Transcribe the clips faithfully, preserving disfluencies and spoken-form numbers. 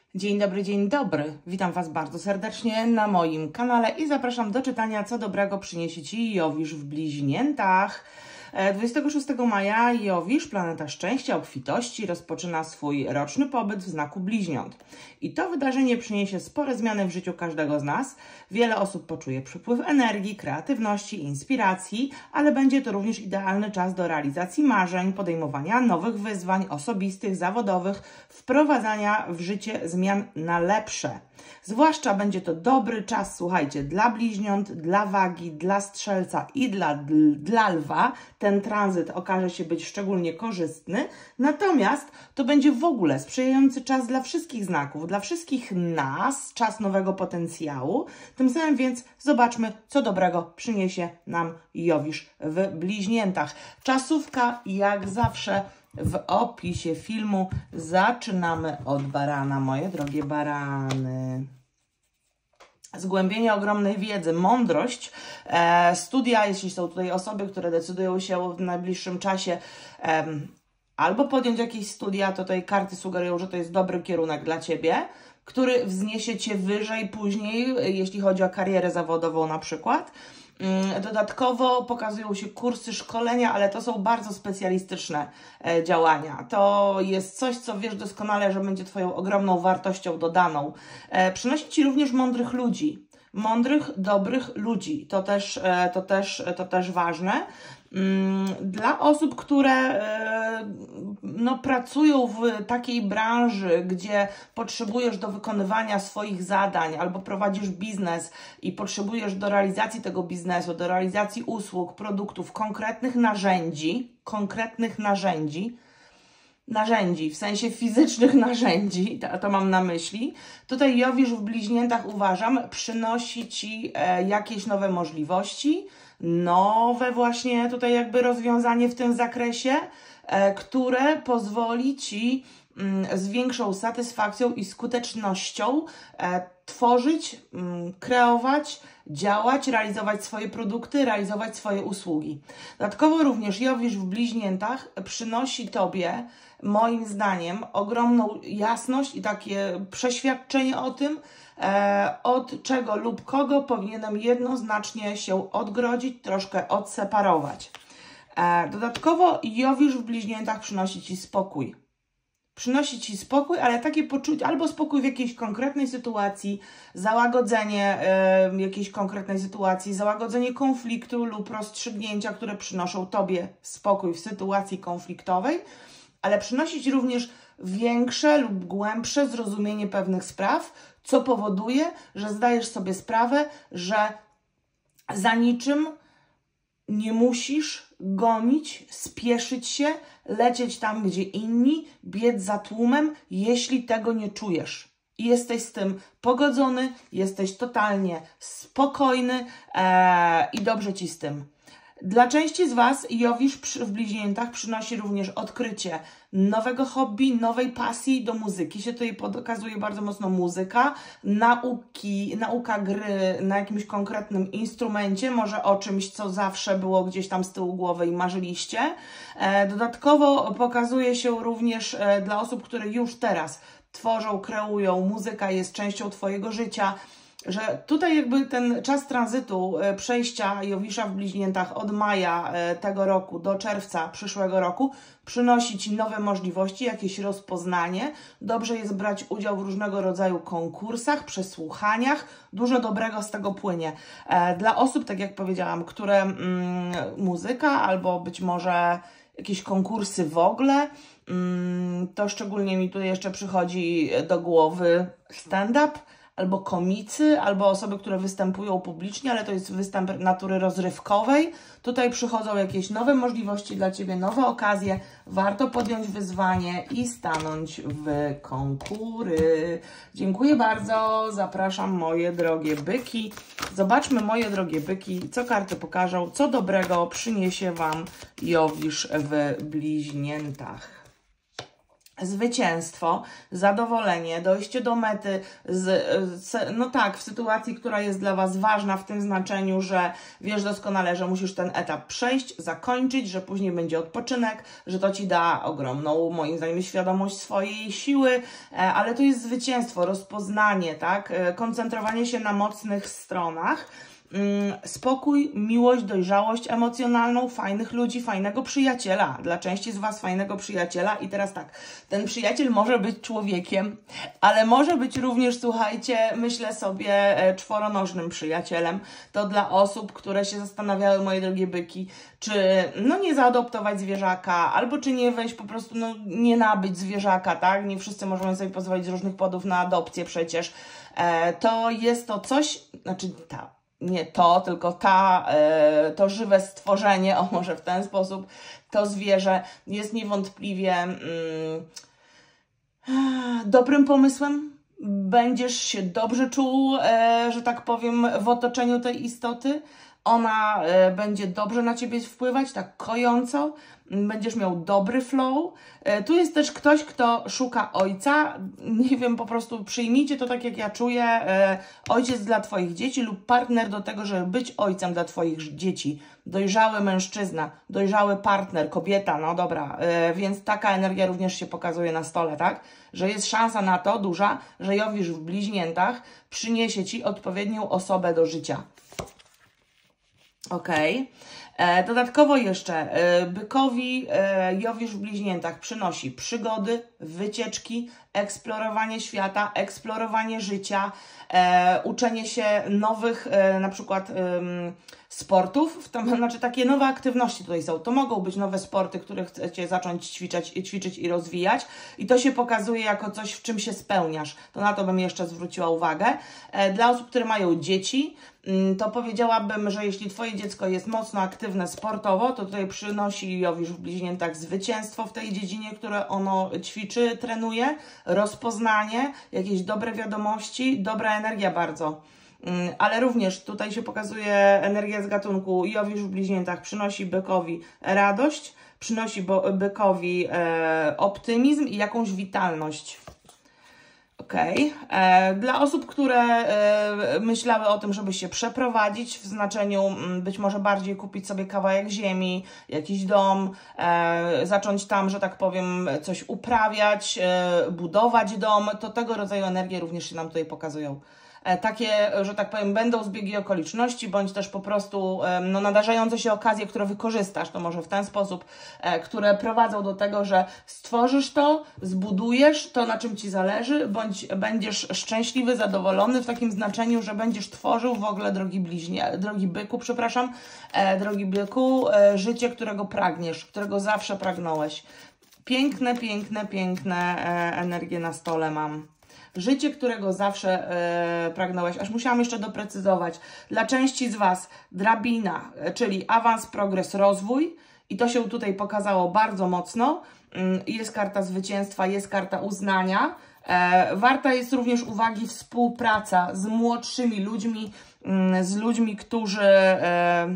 Dzień dobry, dzień dobry. Witam Was bardzo serdecznie na moim kanale i zapraszam do czytania, co dobrego przyniesie Ci Jowisz w bliźniętach. dwudziestego szóstego maja Jowisz, planeta szczęścia, obfitości, rozpoczyna swój roczny pobyt w znaku bliźniąt. I to wydarzenie przyniesie spore zmiany w życiu każdego z nas. Wiele osób poczuje przypływ energii, kreatywności, inspiracji, ale będzie to również idealny czas do realizacji marzeń, podejmowania nowych wyzwań osobistych, zawodowych, wprowadzania w życie zmian na lepsze. Zwłaszcza będzie to dobry czas, słuchajcie, dla bliźniąt, dla wagi, dla strzelca i dla, dla lwa. Ten tranzyt okaże się być szczególnie korzystny, natomiast to będzie w ogóle sprzyjający czas dla wszystkich znaków, dla wszystkich nas, czas nowego potencjału. Tym samym więc zobaczmy, co dobrego przyniesie nam Jowisz w bliźniętach. Czasówka jak zawsze w opisie filmu. Zaczynamy od barana, moje drogie barany. Zgłębienie ogromnej wiedzy, mądrość, e, studia, jeśli są tutaj osoby, które decydują się w najbliższym czasie e, albo podjąć jakieś studia, to tutaj karty sugerują, że to jest dobry kierunek dla Ciebie, który wzniesie Cię wyżej później, jeśli chodzi o karierę zawodową na przykład. Dodatkowo pokazują się kursy, szkolenia, ale to są bardzo specjalistyczne e, działania. To jest coś, co wiesz doskonale, że będzie Twoją ogromną wartością dodaną. E, przynosi Ci również mądrych ludzi. Mądrych, dobrych ludzi. To też, e, to też, to też ważne. Dla osób, które no, pracują w takiej branży, gdzie potrzebujesz do wykonywania swoich zadań albo prowadzisz biznes i potrzebujesz do realizacji tego biznesu, do realizacji usług, produktów, konkretnych narzędzi, konkretnych narzędzi, narzędzi, w sensie fizycznych narzędzi, to, to mam na myśli. Tutaj Jowisz w bliźniętach, uważam, przynosi Ci e, jakieś nowe możliwości, nowe właśnie tutaj jakby rozwiązanie w tym zakresie, e, które pozwoli Ci mm, z większą satysfakcją i skutecznością e, tworzyć, mm, kreować, działać, realizować swoje produkty, realizować swoje usługi. Dodatkowo również Jowisz w bliźniętach przynosi Tobie, moim zdaniem, ogromną jasność i takie przeświadczenie o tym, e, od czego lub kogo powinienem jednoznacznie się odgrodzić, troszkę odseparować. E, dodatkowo Jowisz w bliźniętach przynosi Ci spokój. Przynosi Ci spokój, ale takie poczucie, albo spokój w jakiejś konkretnej sytuacji, załagodzenie y, jakiejś konkretnej sytuacji, załagodzenie konfliktu lub rozstrzygnięcia, które przynoszą Tobie spokój w sytuacji konfliktowej, ale przynosi Ci również większe lub głębsze zrozumienie pewnych spraw, co powoduje, że zdajesz sobie sprawę, że za niczym nie musisz gonić, spieszyć się, lecieć tam, gdzie inni, biec za tłumem, jeśli tego nie czujesz. I jesteś z tym pogodzony, jesteś totalnie spokojny ee, i dobrze Ci z tym. Dla części z Was Jowisz w bliźniętach przynosi również odkrycie nowego hobby, nowej pasji do muzyki. Się tutaj pokazuje bardzo mocno muzyka, nauki, nauka gry na jakimś konkretnym instrumencie, może o czymś, co zawsze było gdzieś tam z tyłu głowy i marzyliście. Dodatkowo pokazuje się również dla osób, które już teraz tworzą, kreują, muzyka jest częścią Twojego życia, że tutaj jakby ten czas tranzytu, przejścia Jowisza w bliźniętach od maja tego roku do czerwca przyszłego roku przynosi Ci nowe możliwości, jakieś rozpoznanie. Dobrze jest brać udział w różnego rodzaju konkursach, przesłuchaniach. Dużo dobrego z tego płynie. Dla osób, tak jak powiedziałam, które mm, muzyka albo być może jakieś konkursy w ogóle, mm, to szczególnie mi tu jeszcze przychodzi do głowy stand-up, albo komicy, albo osoby, które występują publicznie, ale to jest występ natury rozrywkowej. Tutaj przychodzą jakieś nowe możliwości dla Ciebie, nowe okazje. Warto podjąć wyzwanie i stanąć w konkury. Dziękuję bardzo. Zapraszam, moje drogie byki. Zobaczmy, moje drogie byki, co karty pokażą, co dobrego przyniesie Wam Jowisz w bliźniętach. zwycięstwo, zadowolenie, dojście do mety, z, z, no tak, w sytuacji, która jest dla Was ważna w tym znaczeniu, że wiesz doskonale, że musisz ten etap przejść, zakończyć, że później będzie odpoczynek, że to Ci da ogromną, moim zdaniem, świadomość swojej siły, ale to jest zwycięstwo, rozpoznanie, tak, koncentrowanie się na mocnych stronach, spokój, miłość, dojrzałość emocjonalną, fajnych ludzi, fajnego przyjaciela, dla części z Was fajnego przyjaciela. I teraz tak, ten przyjaciel może być człowiekiem, ale może być również, słuchajcie, myślę sobie, czworonożnym przyjacielem. To dla osób, które się zastanawiały, moje drogie byki, czy no nie zaadoptować zwierzaka, albo czy nie wejść po prostu, no nie nabyć zwierzaka, tak? Nie wszyscy możemy sobie pozwolić z różnych powodów na adopcję przecież. E, to jest to coś, znaczy ta nie to, tylko ta, e, to żywe stworzenie, o może w ten sposób, to zwierzę jest niewątpliwie mm, dobrym pomysłem. Będziesz się dobrze czuł, e, że tak powiem, w otoczeniu tej istoty. Ona e, będzie dobrze na Ciebie wpływać, tak kojąco. Będziesz miał dobry flow. E, tu jest też ktoś, kto szuka ojca. Nie wiem, po prostu przyjmijcie to tak, jak ja czuję. E, ojciec dla Twoich dzieci lub partner do tego, żeby być ojcem dla Twoich dzieci. Dojrzały mężczyzna, dojrzały partner, kobieta, no dobra. E, więc taka energia również się pokazuje na stole, tak? Że jest szansa na to duża, że Jowisz w bliźniętach przyniesie Ci odpowiednią osobę do życia. Ok. E, dodatkowo jeszcze e, bykowi e, Jowisz w bliźniętach przynosi przygody, wycieczki, eksplorowanie świata, eksplorowanie życia, e, uczenie się nowych e, na przykład e, sportów, w tym, znaczy takie nowe aktywności tutaj są. To mogą być nowe sporty, które chcecie zacząć ćwiczyć, ćwiczyć i rozwijać i to się pokazuje jako coś, w czym się spełniasz. To na to bym jeszcze zwróciła uwagę. E, dla osób, które mają dzieci, to powiedziałabym, że jeśli Twoje dziecko jest mocno aktywne sportowo, to tutaj przynosi Jowisz w bliźniętach zwycięstwo w tej dziedzinie, które ono ćwiczy, trenuje, rozpoznanie, jakieś dobre wiadomości, dobra energia bardzo. Ale również tutaj się pokazuje energia z gatunku Jowisz w bliźniętach przynosi bykowi radość, przynosi bykowi e, optymizm i jakąś witalność. Okej. Okay. Dla osób, które e, myślały o tym, żeby się przeprowadzić, w znaczeniu m, być może bardziej kupić sobie kawałek ziemi, jakiś dom, e, zacząć tam, że tak powiem, coś uprawiać, e, budować dom, to tego rodzaju energie również się nam tutaj pokazują. Takie, że tak powiem, będą zbiegi okoliczności, bądź też po prostu no, nadarzające się okazje, które wykorzystasz, to może w ten sposób, które prowadzą do tego, że stworzysz to, zbudujesz to, na czym Ci zależy, bądź będziesz szczęśliwy, zadowolony w takim znaczeniu, że będziesz tworzył w ogóle, drogi bliźnie, drogi byku, przepraszam, drogi byku, życie, którego pragniesz, którego zawsze pragnąłeś. Piękne, piękne, piękne energie na stole mam. Życie, którego zawsze e, pragnąłeś, aż musiałam jeszcze doprecyzować. Dla części z Was drabina, czyli awans, progres, rozwój i to się tutaj pokazało bardzo mocno. Jest karta zwycięstwa, jest karta uznania. E, warta jest również uwagi współpraca z młodszymi ludźmi, z ludźmi, którzy e,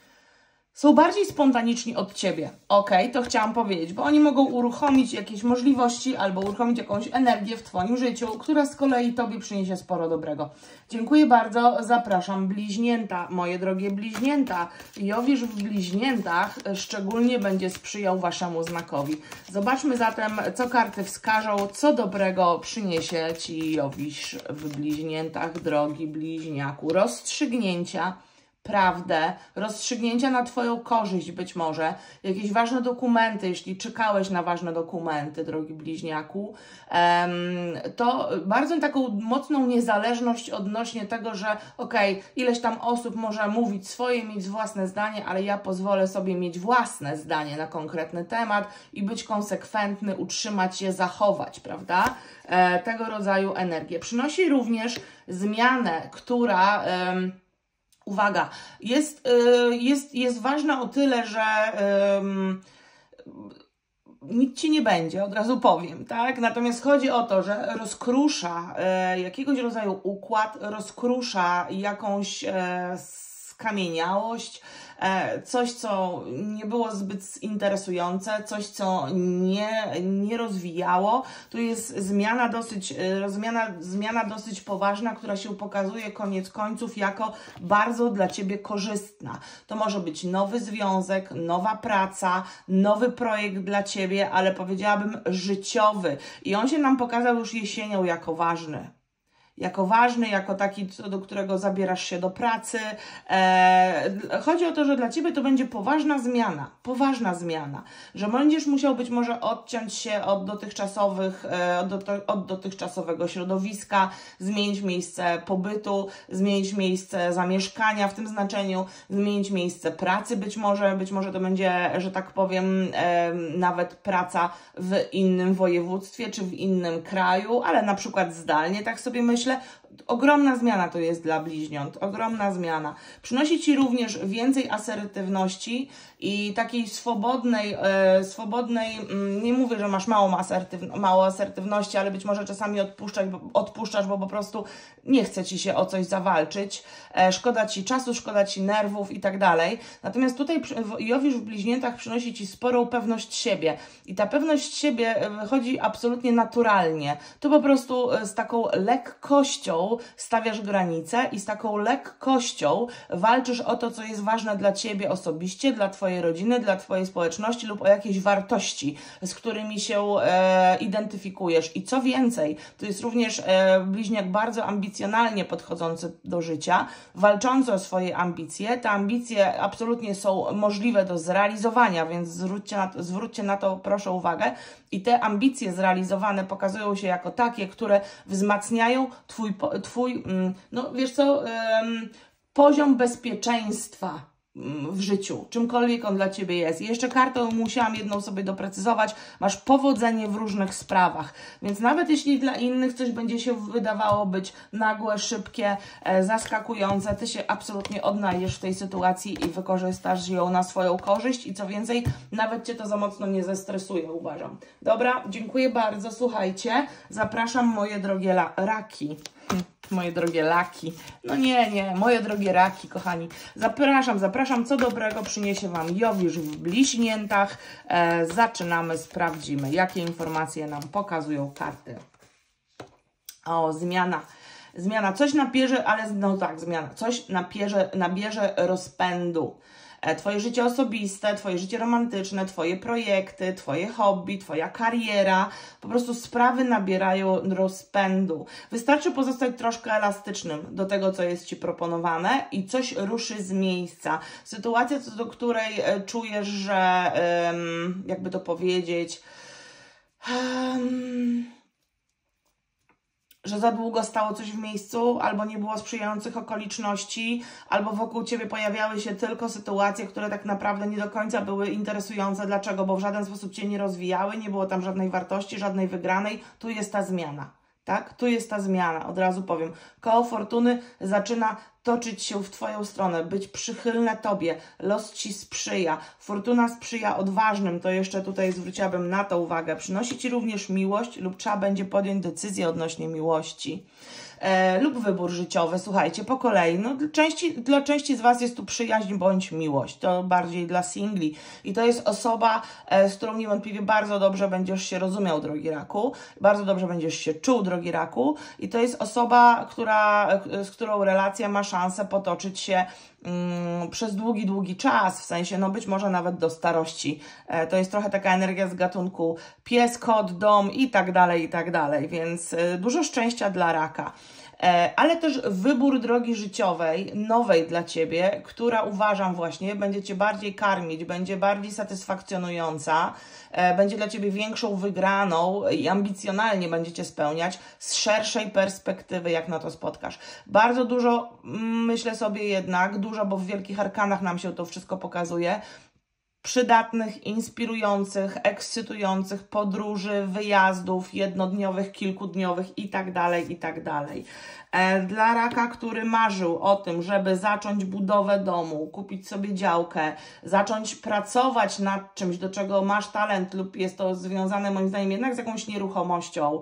są bardziej spontaniczni od Ciebie. Ok, to chciałam powiedzieć, bo oni mogą uruchomić jakieś możliwości albo uruchomić jakąś energię w Twoim życiu, która z kolei Tobie przyniesie sporo dobrego. Dziękuję bardzo, zapraszam bliźnięta, moje drogie bliźnięta. Jowisz w bliźniętach szczególnie będzie sprzyjał Waszemu znakowi. Zobaczmy zatem, co karty wskażą, co dobrego przyniesie Ci Jowisz w bliźniętach, drogi bliźniaku. Rozstrzygnięcia, prawdę, rozstrzygnięcia na Twoją korzyść być może, jakieś ważne dokumenty, jeśli czekałeś na ważne dokumenty, drogi bliźniaku, to bardzo taką mocną niezależność odnośnie tego, że okej, okay, ileś tam osób może mówić swoje, mieć własne zdanie, ale ja pozwolę sobie mieć własne zdanie na konkretny temat i być konsekwentny, utrzymać je, zachować, prawda? Tego rodzaju energię. Przynosi również zmianę, która... Uwaga, jest, jest, jest ważna o tyle, że um, nic Ci nie będzie, od razu powiem, tak? Natomiast chodzi o to, że rozkrusza e, jakiegoś rodzaju układ, rozkrusza jakąś e, skamieniałość, coś, co nie było zbyt interesujące, coś, co nie, nie rozwijało. Tu jest zmiana dosyć, zmiana, zmiana dosyć poważna, która się pokazuje koniec końców jako bardzo dla Ciebie korzystna. To może być nowy związek, nowa praca, nowy projekt dla Ciebie, ale powiedziałabym życiowy. I on się nam pokazał już jesienią jako ważny. Jako ważny, jako taki, do którego zabierasz się do pracy. Eee, chodzi o to, że dla Ciebie to będzie poważna zmiana, poważna zmiana, że będziesz musiał być może odciąć się od dotychczasowych, e, od, do, od dotychczasowego środowiska, zmienić miejsce pobytu, zmienić miejsce zamieszkania w tym znaczeniu, zmienić miejsce pracy być może, być może to będzie, że tak powiem, e, nawet praca w innym województwie, czy w innym kraju, ale na przykład zdalnie, tak sobie myślę. Ogromna zmiana to jest dla bliźniąt, ogromna zmiana. Przynosi Ci również więcej asertywności i takiej swobodnej, e, swobodnej, mm, nie mówię, że masz małą asertyw, mało asertywności, ale być może czasami odpuszczać, bo, odpuszczasz, bo po prostu nie chce Ci się o coś zawalczyć, e, szkoda Ci czasu, szkoda Ci nerwów i tak dalej. Natomiast tutaj Jowisz w bliźniętach przynosi Ci sporą pewność siebie i ta pewność siebie wychodzi absolutnie naturalnie. To po prostu z taką lekkością stawiasz granice i z taką lekkością walczysz o to, co jest ważne dla Ciebie osobiście, dla Twojej rodziny, dla Twojej społeczności lub o jakieś wartości, z którymi się e, identyfikujesz. I co więcej, to jest również e, bliźniak bardzo ambicjonalnie podchodzący do życia, walczący o swoje ambicje. Te ambicje absolutnie są możliwe do zrealizowania, więc zwróćcie na to, zwróćcie na to proszę uwagę. I te ambicje zrealizowane pokazują się jako takie, które wzmacniają Twój, twój no wiesz co, poziom bezpieczeństwa w życiu, czymkolwiek on dla Ciebie jest. I jeszcze kartą musiałam jedną sobie doprecyzować, masz powodzenie w różnych sprawach, więc nawet jeśli dla innych coś będzie się wydawało być nagłe, szybkie, e, zaskakujące, Ty się absolutnie odnajdziesz w tej sytuacji i wykorzystasz ją na swoją korzyść i co więcej, nawet Cię to za mocno nie zestresuje, uważam. Dobra, dziękuję bardzo, słuchajcie, zapraszam moje drogie raki. Moje drogie laki. No nie, nie, moje drogie raki, kochani. Zapraszam, zapraszam, co dobrego przyniesie Wam Jowisz w bliźniętach. E, zaczynamy, sprawdzimy, jakie informacje nam pokazują karty. O, zmiana. Zmiana, coś nabierze, ale no tak, zmiana. Coś nabierze, nabierze rozpędu. Twoje życie osobiste, Twoje życie romantyczne, Twoje projekty, Twoje hobby, Twoja kariera, po prostu sprawy nabierają rozpędu. Wystarczy pozostać troszkę elastycznym do tego, co jest Ci proponowane i coś ruszy z miejsca. Sytuacja, co do której czujesz, że jakby to powiedzieć... Um, że za długo stało coś w miejscu, albo nie było sprzyjających okoliczności, albo wokół Ciebie pojawiały się tylko sytuacje, które tak naprawdę nie do końca były interesujące. Dlaczego? Bo w żaden sposób Cię nie rozwijały, nie było tam żadnej wartości, żadnej wygranej. Tu jest ta zmiana, tak? Tu jest ta zmiana, od razu powiem. Koło fortuny zaczyna toczyć się w Twoją stronę, być przychylne Tobie, los Ci sprzyja, fortuna sprzyja odważnym, to jeszcze tutaj zwróciłabym na to uwagę, przynosi Ci również miłość lub trzeba będzie podjąć decyzję odnośnie miłości. E, lub wybór życiowy, słuchajcie, po kolei, no dla części, dla części z Was jest tu przyjaźń bądź miłość, to bardziej dla singli i to jest osoba, e, z którą niewątpliwie bardzo dobrze będziesz się rozumiał, drogi raku, bardzo dobrze będziesz się czuł, drogi raku i to jest osoba, która, z którą relacja ma szansę potoczyć się mm, przez długi, długi czas, w sensie, no być może nawet do starości. E, to jest trochę taka energia z gatunku pies, kot, dom i tak dalej, i tak dalej, więc e, dużo szczęścia dla raka. E, ale też wybór drogi życiowej, nowej dla Ciebie, która uważam właśnie będzie Cię bardziej karmić, będzie bardziej satysfakcjonująca, e, będzie dla Ciebie większą wygraną i ambicjonalnie będzie Cię spełniać z szerszej perspektywy, jak na to spotkasz. Bardzo dużo, myślę sobie jednak, dużo, bo w Wielkich Arkanach nam się to wszystko pokazuje, przydatnych, inspirujących, ekscytujących podróży, wyjazdów jednodniowych, kilkudniowych i tak dalej, i tak dalej. Dla raka, który marzył o tym, żeby zacząć budowę domu, kupić sobie działkę, zacząć pracować nad czymś, do czego masz talent lub jest to związane moim zdaniem jednak z jakąś nieruchomością,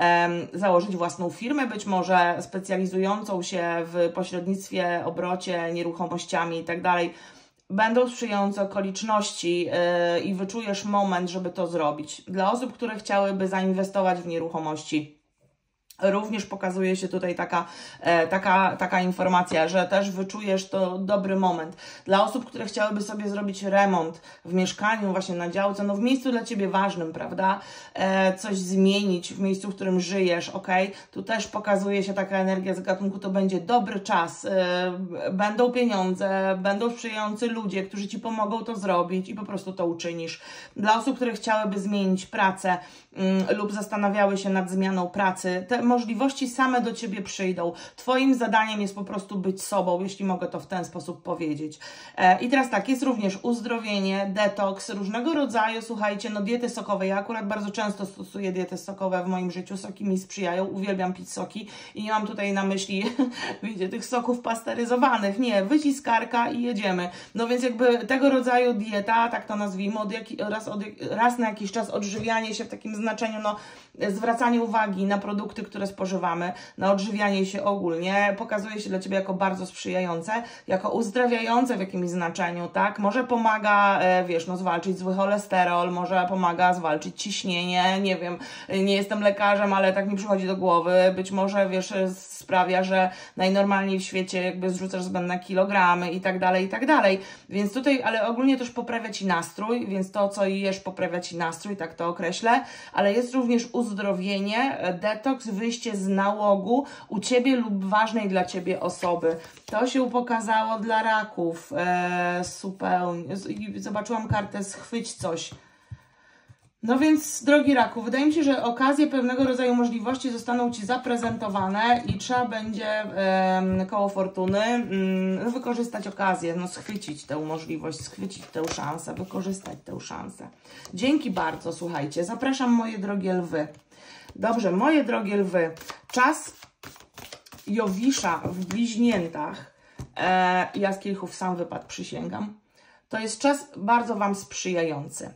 założyć własną firmę, być może specjalizującą się w pośrednictwie, obrocie nieruchomościami i tak dalej. Będą sprzyjające okoliczności yy, i wyczujesz moment, żeby to zrobić. Dla osób, które chciałyby zainwestować w nieruchomości, również pokazuje się tutaj taka, e, taka, taka informacja, że też wyczujesz to dobry moment. Dla osób, które chciałyby sobie zrobić remont w mieszkaniu, właśnie na działce, no w miejscu dla Ciebie ważnym, prawda? E, coś zmienić w miejscu, w którym żyjesz, ok? Tu też pokazuje się taka energia z gatunku, to będzie dobry czas, e, będą pieniądze, będą sprzyjający ludzie, którzy Ci pomogą to zrobić i po prostu to uczynisz. Dla osób, które chciałyby zmienić pracę mm, lub zastanawiały się nad zmianą pracy, te możliwości same do Ciebie przyjdą. Twoim zadaniem jest po prostu być sobą, jeśli mogę to w ten sposób powiedzieć. E, I teraz tak, jest również uzdrowienie, detoks, różnego rodzaju, słuchajcie, no diety sokowe. Ja akurat bardzo często stosuję diety sokowe w moim życiu, soki mi sprzyjają, uwielbiam pić soki i nie mam tutaj na myśli, wiecie, tych soków pasteryzowanych, nie, wyciskarka i jedziemy. No więc jakby tego rodzaju dieta, tak to nazwijmy, od jak, raz, od, raz na jakiś czas odżywianie się w takim znaczeniu, no zwracanie uwagi na produkty, które spożywamy, na odżywianie się ogólnie, pokazuje się dla Ciebie jako bardzo sprzyjające, jako uzdrawiające w jakimś znaczeniu, tak? Może pomaga, wiesz, no zwalczyć zły cholesterol, może pomaga zwalczyć ciśnienie, nie wiem, nie jestem lekarzem, ale tak mi przychodzi do głowy, być może, wiesz, sprawia, że najnormalniej w świecie jakby zrzucasz zbędne kilogramy i tak dalej, i tak dalej, więc tutaj, ale ogólnie też poprawia Ci nastrój, więc to, co jesz, poprawia Ci nastrój, tak to określę, ale jest również uzdrowienie, detoks, wyjście z nałogu u Ciebie lub ważnej dla Ciebie osoby. To się pokazało dla raków. Eee, zupełnie. Zobaczyłam kartę schwyć coś. No więc, drogi raku, wydaje mi się, że okazje pewnego rodzaju możliwości zostaną Ci zaprezentowane i trzeba będzie e, koło fortuny mm, wykorzystać okazję, no schwycić tę możliwość, schwycić tę szansę, wykorzystać tę szansę. Dzięki bardzo, słuchajcie. Zapraszam, moje drogie lwy. Dobrze, moje drogie lwy, czas Jowisza w bliźniętach, e, ja z kielichów sam wypadł, przysięgam, to jest czas bardzo Wam sprzyjający.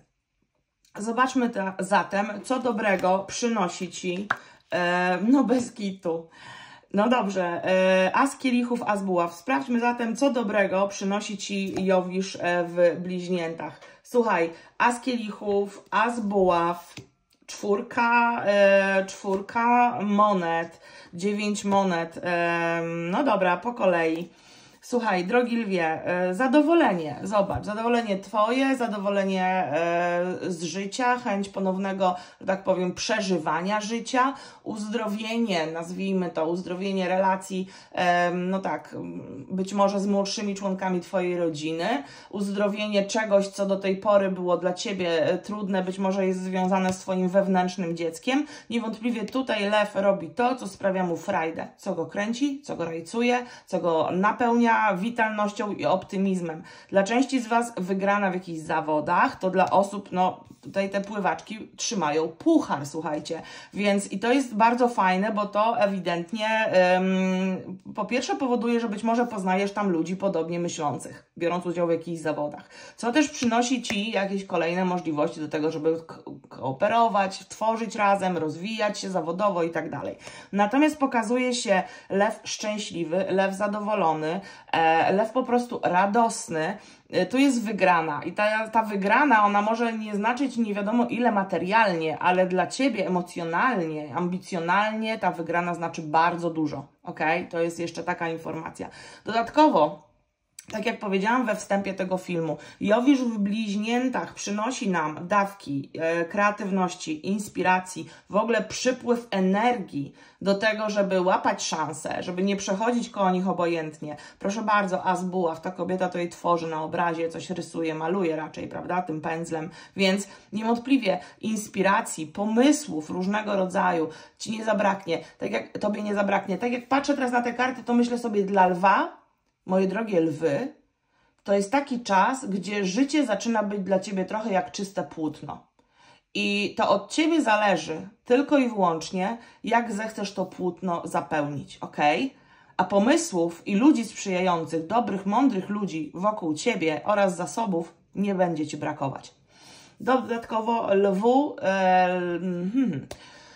Zobaczmy ta, zatem, co dobrego przynosi Ci, e, no bez kitu. No dobrze, e, as kielichów, as buław. Sprawdźmy zatem, co dobrego przynosi Ci Jowisz e, w bliźniętach. Słuchaj, as kielichów, as buław, czwórka, e, czwórka monet, dziewięć monet, e, no dobra, po kolei. Słuchaj, drogi lwie, zadowolenie, zobacz, zadowolenie Twoje, zadowolenie z życia, chęć ponownego, że tak powiem, przeżywania życia, uzdrowienie, nazwijmy to, uzdrowienie relacji, no tak, być może z młodszymi członkami Twojej rodziny, uzdrowienie czegoś, co do tej pory było dla Ciebie trudne, być może jest związane z Twoim wewnętrznym dzieckiem. Niewątpliwie tutaj lew robi to, co sprawia mu frajdę, co go kręci, co go rajcuje, co go napełnia witalnością i optymizmem. Dla części z Was wygrana w jakichś zawodach, to dla osób, no tutaj te pływaczki trzymają puchar, słuchajcie, więc i to jest bardzo fajne, bo to ewidentnie ym, po pierwsze powoduje, że być może poznajesz tam ludzi podobnie myślących, biorąc udział w jakichś zawodach, co też przynosi Ci jakieś kolejne możliwości do tego, żeby kooperować, tworzyć razem, rozwijać się zawodowo i tak dalej. Natomiast pokazuje się lew szczęśliwy, lew zadowolony, e, lew po prostu radosny. Tu jest wygrana i ta, ta wygrana, ona może nie znaczyć nie wiadomo ile materialnie, ale dla Ciebie emocjonalnie, ambicjonalnie ta wygrana znaczy bardzo dużo, ok? To jest jeszcze taka informacja. Dodatkowo, tak jak powiedziałam we wstępie tego filmu, Jowisz w bliźniętach przynosi nam dawki e, kreatywności, inspiracji, w ogóle przypływ energii do tego, żeby łapać szanse, żeby nie przechodzić koło nich obojętnie. Proszę bardzo, as buław, ta kobieta to jej tworzy na obrazie, coś rysuje, maluje raczej, prawda, tym pędzlem, więc niewątpliwie inspiracji, pomysłów różnego rodzaju Ci nie zabraknie, tak jak Tobie nie zabraknie. Tak jak patrzę teraz na te karty, to myślę sobie dla lwa, moje drogie lwy, to jest taki czas, gdzie życie zaczyna być dla Ciebie trochę jak czyste płótno. I to od Ciebie zależy tylko i wyłącznie, jak zechcesz to płótno zapełnić, ok? A pomysłów i ludzi sprzyjających, dobrych, mądrych ludzi wokół Ciebie oraz zasobów nie będzie Ci brakować. Dodatkowo lwu... E, hmm,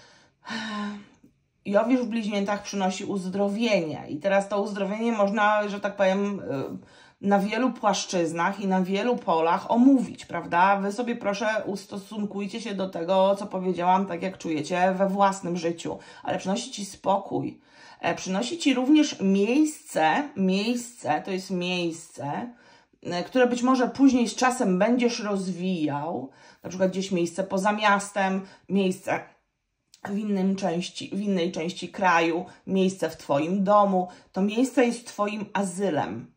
Jowisz w bliźniętach przynosi uzdrowienie. I teraz to uzdrowienie można, że tak powiem, na wielu płaszczyznach i na wielu polach omówić, prawda? Wy sobie proszę ustosunkujcie się do tego, co powiedziałam, tak jak czujecie we własnym życiu. Ale przynosi Ci spokój. Przynosi Ci również miejsce, miejsce, to jest miejsce, które być może później z czasem będziesz rozwijał, na przykład gdzieś miejsce poza miastem, miejsce w, innym części, w innej części kraju, miejsce w Twoim domu. To miejsce jest Twoim azylem.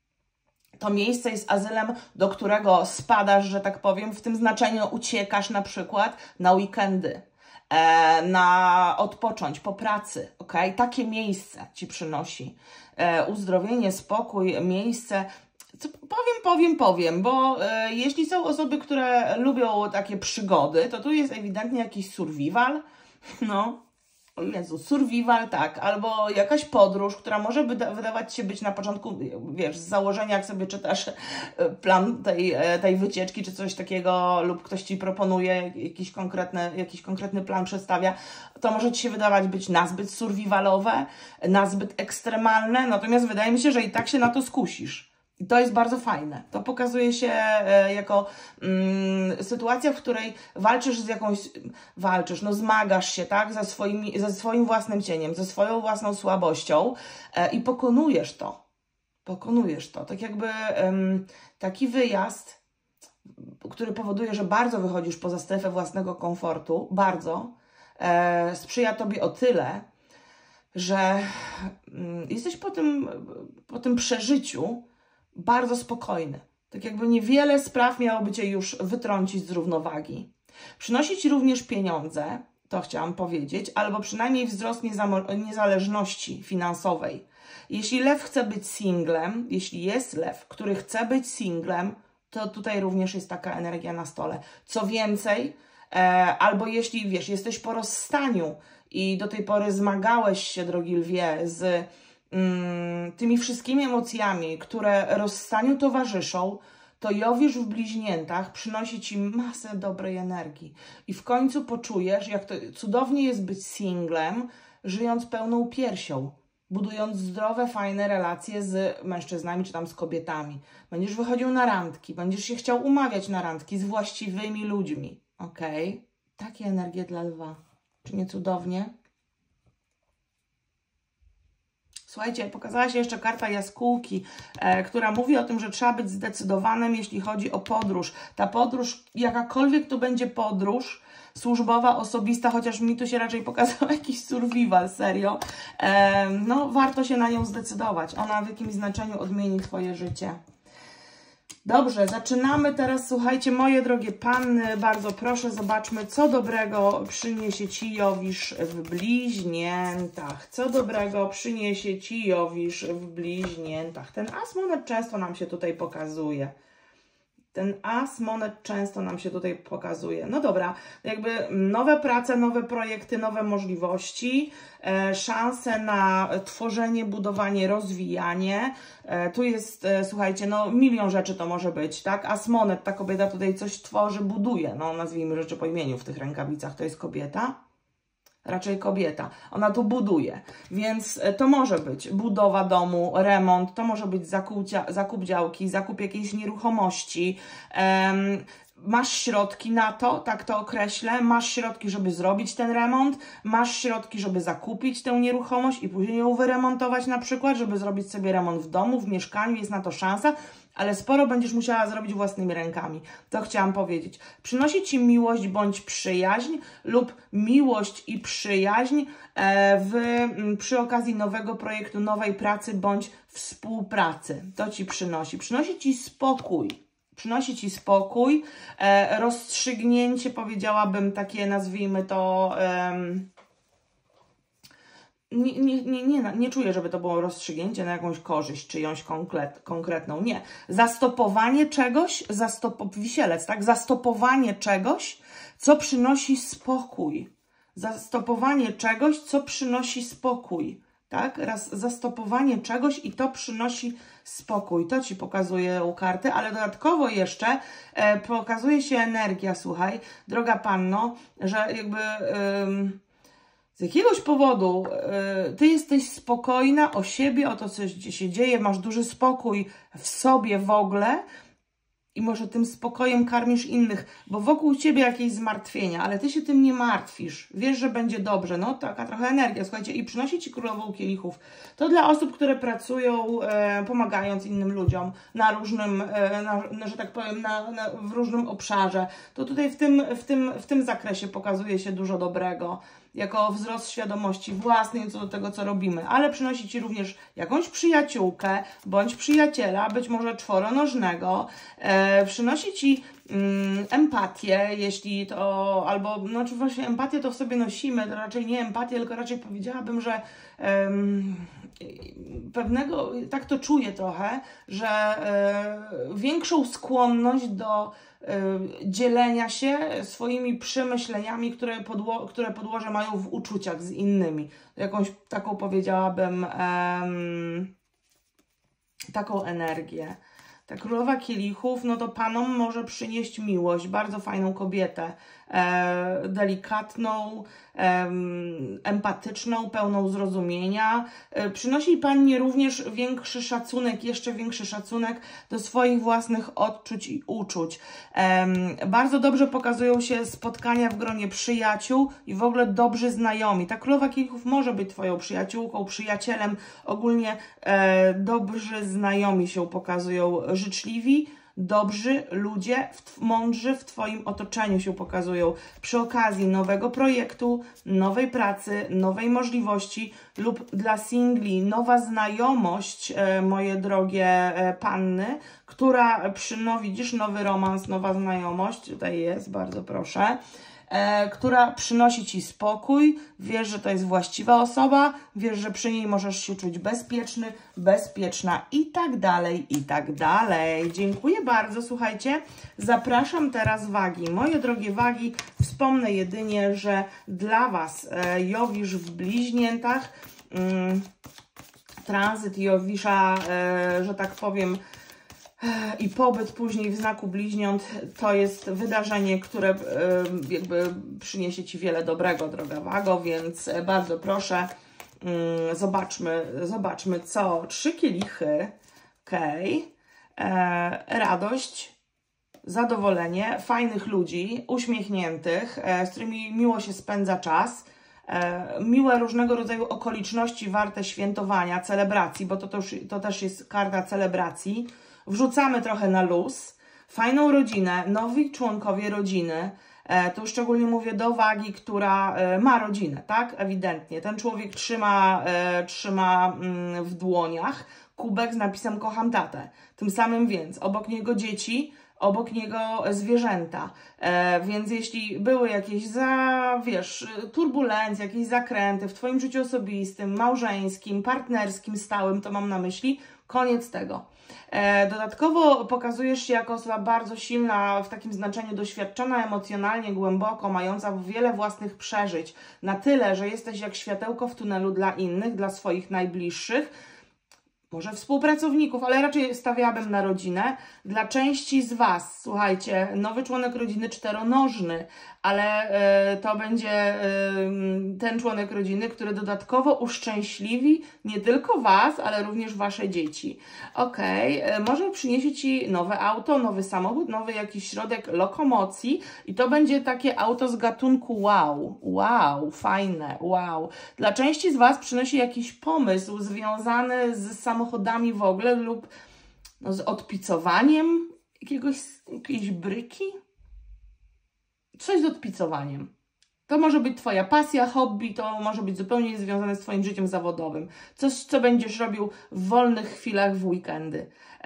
To miejsce jest azylem, do którego spadasz, że tak powiem, w tym znaczeniu uciekasz na przykład na weekendy, e, na odpocząć po pracy, ok? Takie miejsce Ci przynosi e, uzdrowienie, spokój, miejsce. Co, powiem, powiem, powiem, bo e, jeśli są osoby, które lubią takie przygody, to tu jest ewidentnie jakiś survival, no, o Jezu, survival, tak, albo jakaś podróż, która może wyda wydawać się być na początku, wiesz, z założenia, jak sobie czytasz plan tej, tej wycieczki, czy coś takiego, lub ktoś Ci proponuje jakiś konkretny, jakiś konkretny plan przedstawia, to może Ci się wydawać być nazbyt survivalowe, nazbyt ekstremalne, natomiast wydaje mi się, że i tak się na to skusisz. I to jest bardzo fajne. To pokazuje się e, jako mm, sytuacja, w której walczysz z jakąś, walczysz, no zmagasz się, tak, ze, swoimi, ze swoim własnym cieniem, ze swoją własną słabością e, i pokonujesz to. Pokonujesz to. Tak jakby em, taki wyjazd, który powoduje, że bardzo wychodzisz poza strefę własnego komfortu, bardzo, e, sprzyja Tobie o tyle, że mm, jesteś po tym, po tym przeżyciu bardzo spokojny. Tak jakby niewiele spraw miałoby Cię już wytrącić z równowagi. Przynosi Ci również pieniądze, to chciałam powiedzieć, albo przynajmniej wzrost niezależności finansowej. Jeśli lew chce być singlem, jeśli jest lew, który chce być singlem, to tutaj również jest taka energia na stole. Co więcej, e, albo jeśli, wiesz, jesteś po rozstaniu i do tej pory zmagałeś się, drogi lwie, z tymi wszystkimi emocjami, które rozstaniu towarzyszą, to Jowisz w bliźniętach przynosi Ci masę dobrej energii. I w końcu poczujesz, jak to cudownie jest być singlem, żyjąc pełną piersią, budując zdrowe, fajne relacje z mężczyznami czy tam z kobietami. Będziesz wychodził na randki, będziesz się chciał umawiać na randki z właściwymi ludźmi. Ok? Takie energie dla lwa. Czy nie cudownie? Słuchajcie, pokazała się jeszcze karta jaskółki, e, która mówi o tym, że trzeba być zdecydowanym, jeśli chodzi o podróż. Ta podróż, jakakolwiek to będzie podróż, służbowa, osobista, chociaż mi tu się raczej pokazał jakiś survival, serio, e, no warto się na nią zdecydować. Ona w jakimś znaczeniu odmieni Twoje życie. Dobrze, zaczynamy teraz, słuchajcie, moje drogie panny, bardzo proszę, zobaczmy, co dobrego przyniesie Ci Jowisz w bliźniętach. Co dobrego przyniesie Ci Jowisz w bliźniętach. Ten as monet często nam się tutaj pokazuje. Ten as monet często nam się tutaj pokazuje. No dobra, jakby nowe prace, nowe projekty, nowe możliwości, e, szanse na tworzenie, budowanie, rozwijanie. E, tu jest, e, słuchajcie, no milion rzeczy to może być, tak? As monet, ta kobieta tutaj coś tworzy, buduje. No nazwijmy rzeczy po imieniu w tych rękawicach. To jest kobieta? Raczej kobieta. Ona tu buduje, więc to może być budowa domu, remont, to może być zakup, zakup działki, zakup jakiejś nieruchomości. Um, masz środki na to, tak to określę, masz środki, żeby zrobić ten remont, masz środki, żeby zakupić tę nieruchomość i później ją wyremontować na przykład, żeby zrobić sobie remont w domu, w mieszkaniu, jest na to szansa, ale sporo będziesz musiała zrobić własnymi rękami. To chciałam powiedzieć. Przynosi Ci miłość bądź przyjaźń lub miłość i przyjaźń w, przy okazji nowego projektu, nowej pracy bądź współpracy. To Ci przynosi. Przynosi Ci spokój. Przynosi Ci spokój, rozstrzygnięcie, powiedziałabym, takie, nazwijmy to, nie, nie, nie, nie, nie czuję, żeby to było rozstrzygnięcie na jakąś korzyść czyjąś konkret, konkretną. Nie. Zastopowanie czegoś, zastop, wisielec, tak? Zastopowanie czegoś, co przynosi spokój. Zastopowanie czegoś, co przynosi spokój. Tak? Raz zastopowanie czegoś i to przynosi spokój. To Ci pokazuje u karty, ale dodatkowo jeszcze e, pokazuje się energia, słuchaj, droga panno, że jakby e, z jakiegoś powodu e, Ty jesteś spokojna o siebie, o to, co się dzieje, masz duży spokój w sobie w ogóle, i może tym spokojem karmisz innych, bo wokół Ciebie jakieś zmartwienia, ale Ty się tym nie martwisz. Wiesz, że będzie dobrze. No taka trochę energia, słuchajcie, i przynosi Ci królową kielichów. To dla osób, które pracują, e, pomagając innym ludziom na różnym, e, na, na, że tak powiem, na, na, w różnym obszarze. To tutaj w tym, w, tym, w tym zakresie pokazuje się dużo dobrego. Jako wzrost świadomości własnej co do tego, co robimy, ale przynosi Ci również jakąś przyjaciółkę, bądź przyjaciela, być może czworonożnego, e, przynosi Ci mm, empatię, jeśli to, albo, no czy właśnie empatię to w sobie nosimy, to raczej nie empatię, tylko raczej powiedziałabym, że em, pewnego, tak to czuję trochę, że e, większą skłonność do dzielenia się swoimi przemyśleniami, które, podło które podłoże mają w uczuciach z innymi. Jakąś taką powiedziałabym em, taką energię. Ta królowa kielichów, no to panom może przynieść miłość, bardzo fajną kobietę, e, delikatną, e, empatyczną, pełną zrozumienia. E, przynosi Pani również większy szacunek, jeszcze większy szacunek do swoich własnych odczuć i uczuć. E, bardzo dobrze pokazują się spotkania w gronie przyjaciół i w ogóle dobrzy znajomi. Ta królowa kielichów może być Twoją przyjaciółką, przyjacielem, ogólnie e, dobrzy znajomi się pokazują, życzliwi, dobrzy ludzie, w, mądrzy w Twoim otoczeniu się pokazują przy okazji nowego projektu, nowej pracy, nowej możliwości lub dla singli nowa znajomość, e, moje drogie e, panny, która przynosi, widzisz, nowy romans, nowa znajomość, tutaj jest, bardzo proszę, E, która przynosi Ci spokój, wiesz, że to jest właściwa osoba, wiesz, że przy niej możesz się czuć bezpieczny, bezpieczna i tak dalej, i tak dalej. Dziękuję bardzo, słuchajcie, zapraszam teraz wagi. Moje drogie wagi, wspomnę jedynie, że dla Was e, Jowisz w bliźniętach, mm, tranzyt Jowisza, e, że tak powiem, i pobyt później w znaku bliźniąt to jest wydarzenie, które jakby przyniesie Ci wiele dobrego, droga wago, więc bardzo proszę, zobaczmy, zobaczmy co. Trzy kielichy, okej, okay. Radość, zadowolenie, fajnych ludzi, uśmiechniętych, z którymi miło się spędza czas, miłe różnego rodzaju okoliczności warte świętowania, celebracji, bo to, to, już, to też jest karta celebracji. Wrzucamy trochę na luz, fajną rodzinę, nowi członkowie rodziny, e, tu szczególnie mówię do wagi, która e, ma rodzinę, tak? Ewidentnie. Ten człowiek trzyma, e, trzyma mm, w dłoniach kubek z napisem kocham tatę. Tym samym więc obok niego dzieci, obok niego zwierzęta, e, więc jeśli były jakieś za, wiesz, turbulencje, jakieś zakręty w Twoim życiu osobistym, małżeńskim, partnerskim, stałym, to mam na myśli, koniec tego. Dodatkowo pokazujesz się jako osoba bardzo silna, w takim znaczeniu doświadczona emocjonalnie, głęboko, mająca wiele własnych przeżyć. Na tyle, że jesteś jak światełko w tunelu dla innych, dla swoich najbliższych, może współpracowników, ale raczej stawiałabym na rodzinę. Dla części z Was, słuchajcie, nowy członek rodziny czteronożny, ale y, to będzie y, ten członek rodziny, który dodatkowo uszczęśliwi nie tylko Was, ale również Wasze dzieci. Okej, okay. Może przyniesie Ci nowe auto, nowy samochód, nowy jakiś środek lokomocji i to będzie takie auto z gatunku wow, wow, fajne, wow. Dla części z Was przynosi jakiś pomysł związany z samochodami w ogóle lub no, z odpicowaniem jakiegoś, jakiejś bryki. Coś z odpicowaniem. To może być Twoja pasja, hobby, to może być zupełnie związane z Twoim życiem zawodowym. Coś, co będziesz robił w wolnych chwilach, w weekendy.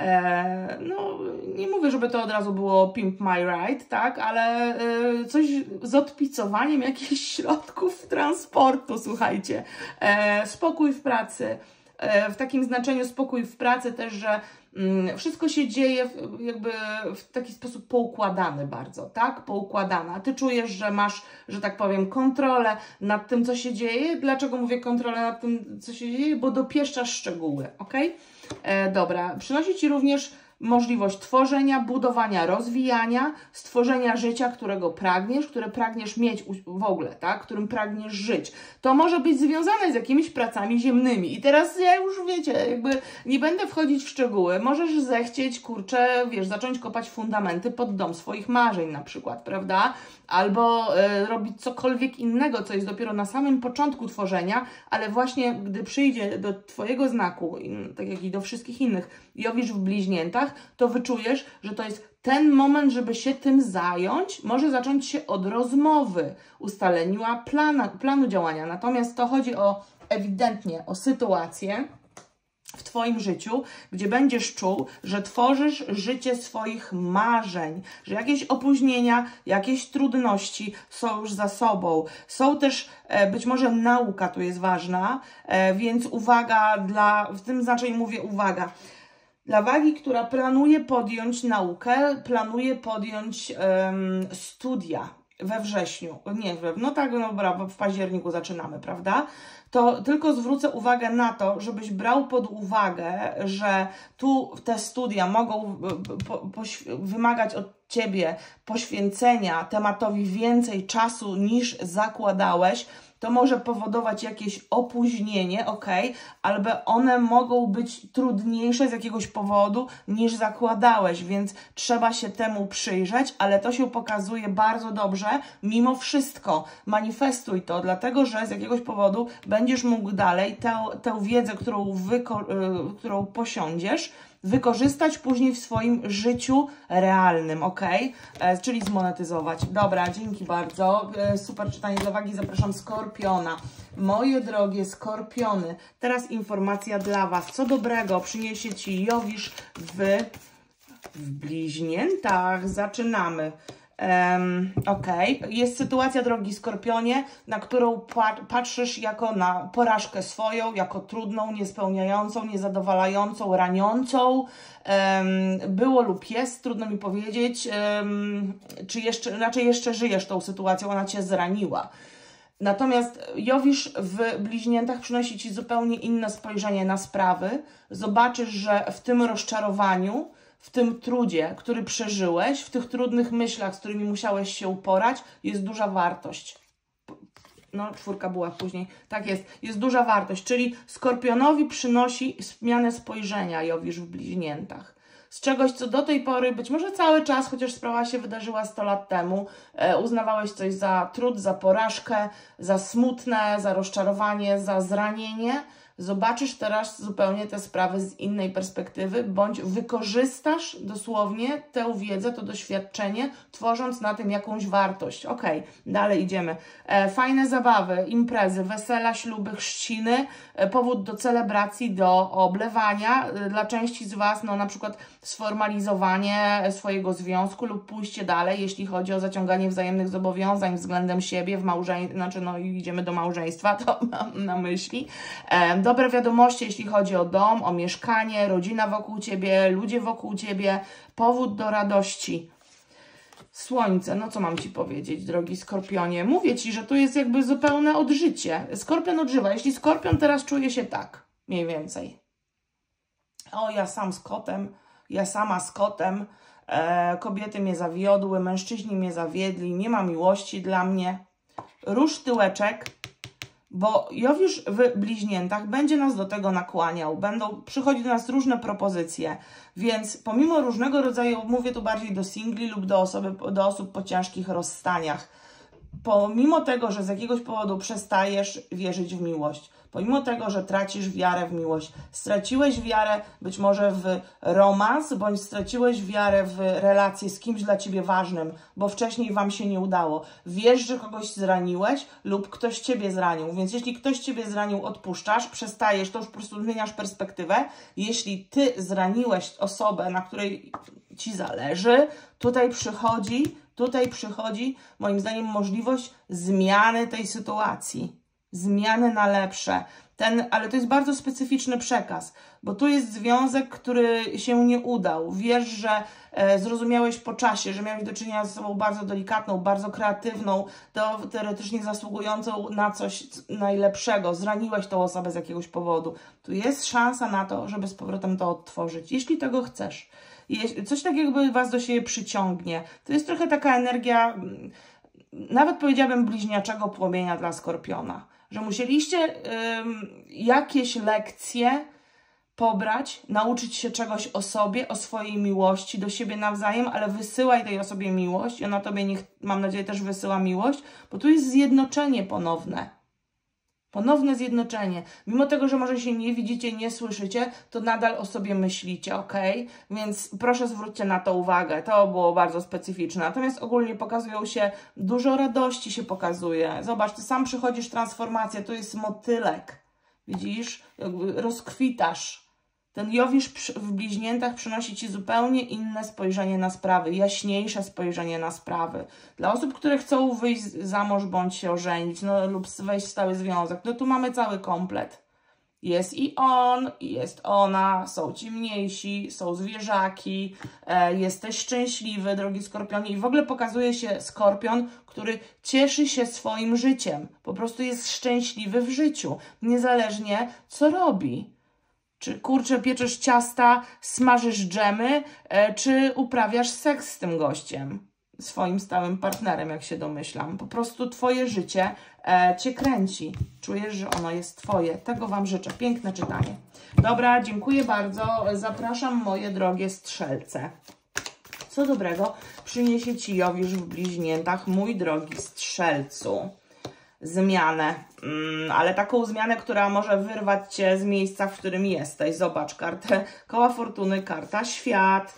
Eee, no, nie mówię, żeby to od razu było pimp my ride, tak, ale e, coś z odpicowaniem jakichś środków transportu, słuchajcie. Eee, spokój w pracy. W takim znaczeniu spokój w pracy też, że mm, wszystko się dzieje w, jakby w taki sposób poukładany bardzo, tak? Poukładane. A Ty czujesz, że masz, że tak powiem, kontrolę nad tym, co się dzieje. Dlaczego mówię kontrolę nad tym, co się dzieje? Bo dopieszczasz szczegóły, ok? E, dobra, przynosi Ci również możliwość tworzenia, budowania, rozwijania, stworzenia życia, którego pragniesz, które pragniesz mieć w ogóle, tak? Którym pragniesz żyć. To może być związane z jakimiś pracami ziemnymi. I teraz ja już wiecie, jakby nie będę wchodzić w szczegóły. Możesz zechcieć, kurczę, wiesz, zacząć kopać fundamenty pod dom swoich marzeń na przykład, prawda? Albo y, robić cokolwiek innego, co jest dopiero na samym początku tworzenia, ale właśnie gdy przyjdzie do Twojego znaku, tak jak i do wszystkich innych, Jowisz w bliźniętach, to wyczujesz, że to jest ten moment, żeby się tym zająć. Może zacząć się od rozmowy, ustalenia plana, planu działania. Natomiast to chodzi o ewidentnie o sytuację w Twoim życiu, gdzie będziesz czuł, że tworzysz życie swoich marzeń, że jakieś opóźnienia, jakieś trudności są już za sobą. Są też, e, być może nauka tu jest ważna, e, więc uwaga, dla, w tym znaczeniu mówię uwaga, dla wagi, która planuje podjąć naukę, planuje podjąć um, studia we wrześniu, nie, no tak, no dobra, bo w październiku zaczynamy, prawda? To tylko zwrócę uwagę na to, żebyś brał pod uwagę, że tu te studia mogą po, po, wymagać od Ciebie poświęcenia tematowi więcej czasu niż zakładałeś. To może powodować jakieś opóźnienie, ok, albo one mogą być trudniejsze z jakiegoś powodu niż zakładałeś, więc trzeba się temu przyjrzeć, ale to się pokazuje bardzo dobrze. Mimo wszystko manifestuj to, dlatego że z jakiegoś powodu będziesz mógł dalej tę, tę wiedzę, którą, wyko yy, którą posiądziesz, wykorzystać później w swoim życiu realnym, ok? E, czyli zmonetyzować. Dobra, dzięki bardzo. E, super czytanie dla wagi. Zapraszam Skorpiona. Moje drogie Skorpiony, teraz informacja dla Was. Co dobrego przyniesie Ci Jowisz w, w bliźniętach. Zaczynamy. Um, ok, jest sytuacja, drogi Skorpionie, na którą patrzysz jako na porażkę swoją, jako trudną, niespełniającą, niezadowalającą, raniącą. Um, było lub jest, trudno mi powiedzieć, um, czy jeszcze, raczej jeszcze żyjesz tą sytuacją, ona Cię zraniła. Natomiast Jowisz w bliźniętach przynosi Ci zupełnie inne spojrzenie na sprawy. Zobaczysz, że w tym rozczarowaniu, w tym trudzie, który przeżyłeś, w tych trudnych myślach, z którymi musiałeś się uporać, jest duża wartość. No, czwórka była później. Tak jest. Jest duża wartość, czyli Skorpionowi przynosi zmianę spojrzenia Jowisz w bliźniętach. Z czegoś, co do tej pory, być może cały czas, chociaż sprawa się wydarzyła sto lat temu, e, uznawałeś coś za trud, za porażkę, za smutne, za rozczarowanie, za zranienie. Zobaczysz teraz zupełnie te sprawy z innej perspektywy, bądź wykorzystasz dosłownie tę wiedzę, to doświadczenie, tworząc na tym jakąś wartość. Ok, dalej idziemy. E, fajne zabawy, imprezy, wesela, śluby, chrzciny, e, powód do celebracji, do oblewania. E, dla części z Was, no na przykład sformalizowanie swojego związku lub pójście dalej, jeśli chodzi o zaciąganie wzajemnych zobowiązań względem siebie w małżeństwie, znaczy no idziemy do małżeństwa, to mam na myśli. E, Dobre wiadomości, jeśli chodzi o dom, o mieszkanie, rodzina wokół Ciebie, ludzie wokół Ciebie, powód do radości. Słońce, no co mam Ci powiedzieć, drogi Skorpionie? Mówię Ci, że tu jest jakby zupełne odżycie. Skorpion odżywa. Jeśli Skorpion teraz czuje się tak, mniej więcej. O, ja sam z kotem, ja sama z kotem, e, kobiety mnie zawiodły, mężczyźni mnie zawiedli, nie ma miłości dla mnie. Rusz tyłeczek. Bo Jowisz w bliźniętach będzie nas do tego nakłaniał, będą przychodzić do nas różne propozycje, więc pomimo różnego rodzaju, mówię tu bardziej do singli lub do, osoby, do osób po ciężkich rozstaniach, pomimo tego, że z jakiegoś powodu przestajesz wierzyć w miłość, Pomimo tego, że tracisz wiarę w miłość, straciłeś wiarę być może w romans, bądź straciłeś wiarę w relację z kimś dla ciebie ważnym, bo wcześniej wam się nie udało. Wiesz, że kogoś zraniłeś lub ktoś ciebie zranił, więc jeśli ktoś ciebie zranił, odpuszczasz, przestajesz, to już po prostu zmieniasz perspektywę. Jeśli ty zraniłeś osobę, na której ci zależy, tutaj przychodzi, tutaj przychodzi moim zdaniem możliwość zmiany tej sytuacji, zmiany na lepsze. Ten, ale to jest bardzo specyficzny przekaz, bo tu jest związek, który się nie udał. Wiesz, że e, zrozumiałeś po czasie, że miałeś do czynienia z osobą bardzo delikatną, bardzo kreatywną, to teoretycznie zasługującą na coś najlepszego. Zraniłeś tą osobę z jakiegoś powodu. Tu jest szansa na to, żeby z powrotem to odtworzyć, jeśli tego chcesz. Jeśli coś takiego jakby was do siebie przyciągnie. To jest trochę taka energia, nawet powiedziałabym bliźniaczego płomienia dla Skorpiona. Że musieliście ym, jakieś lekcje pobrać, nauczyć się czegoś o sobie, o swojej miłości do siebie nawzajem, ale wysyłaj tej osobie miłość i ona tobie, niech, mam nadzieję, też wysyła miłość, bo tu jest zjednoczenie ponowne. Ponowne zjednoczenie. Mimo tego, że może się nie widzicie, nie słyszycie, to nadal o sobie myślicie, ok? Więc proszę zwróćcie na to uwagę. To było bardzo specyficzne. Natomiast ogólnie pokazują się, dużo radości się pokazuje. Zobacz, ty sam przychodzisz transformację, to jest motylek. Widzisz? Jakby rozkwitasz. Ten Jowisz w bliźniętach przynosi ci zupełnie inne spojrzenie na sprawy, jaśniejsze spojrzenie na sprawy. Dla osób, które chcą wyjść za mąż bądź się ożenić, no lub wejść w stały związek, no tu mamy cały komplet. Jest i on, i jest ona, są ci mniejsi, są zwierzaki, e, jesteś szczęśliwy, drogi Skorpionie. I w ogóle pokazuje się Skorpion, który cieszy się swoim życiem. Po prostu jest szczęśliwy w życiu, niezależnie co robi. Czy kurczę, pieczesz ciasta, smażysz dżemy, e, czy uprawiasz seks z tym gościem, swoim stałym partnerem, jak się domyślam. Po prostu twoje życie e, cię kręci. Czujesz, że ono jest twoje. Tego wam życzę. Piękne czytanie. Dobra, dziękuję bardzo. Zapraszam, moje drogie strzelce. Co dobrego przyniesie ci Jowisz w bliźniętach, mój drogi strzelcu? Zmianę, mm, ale taką zmianę, która może wyrwać cię z miejsca, w którym jesteś. Zobacz, kartę koła fortuny, karta świat,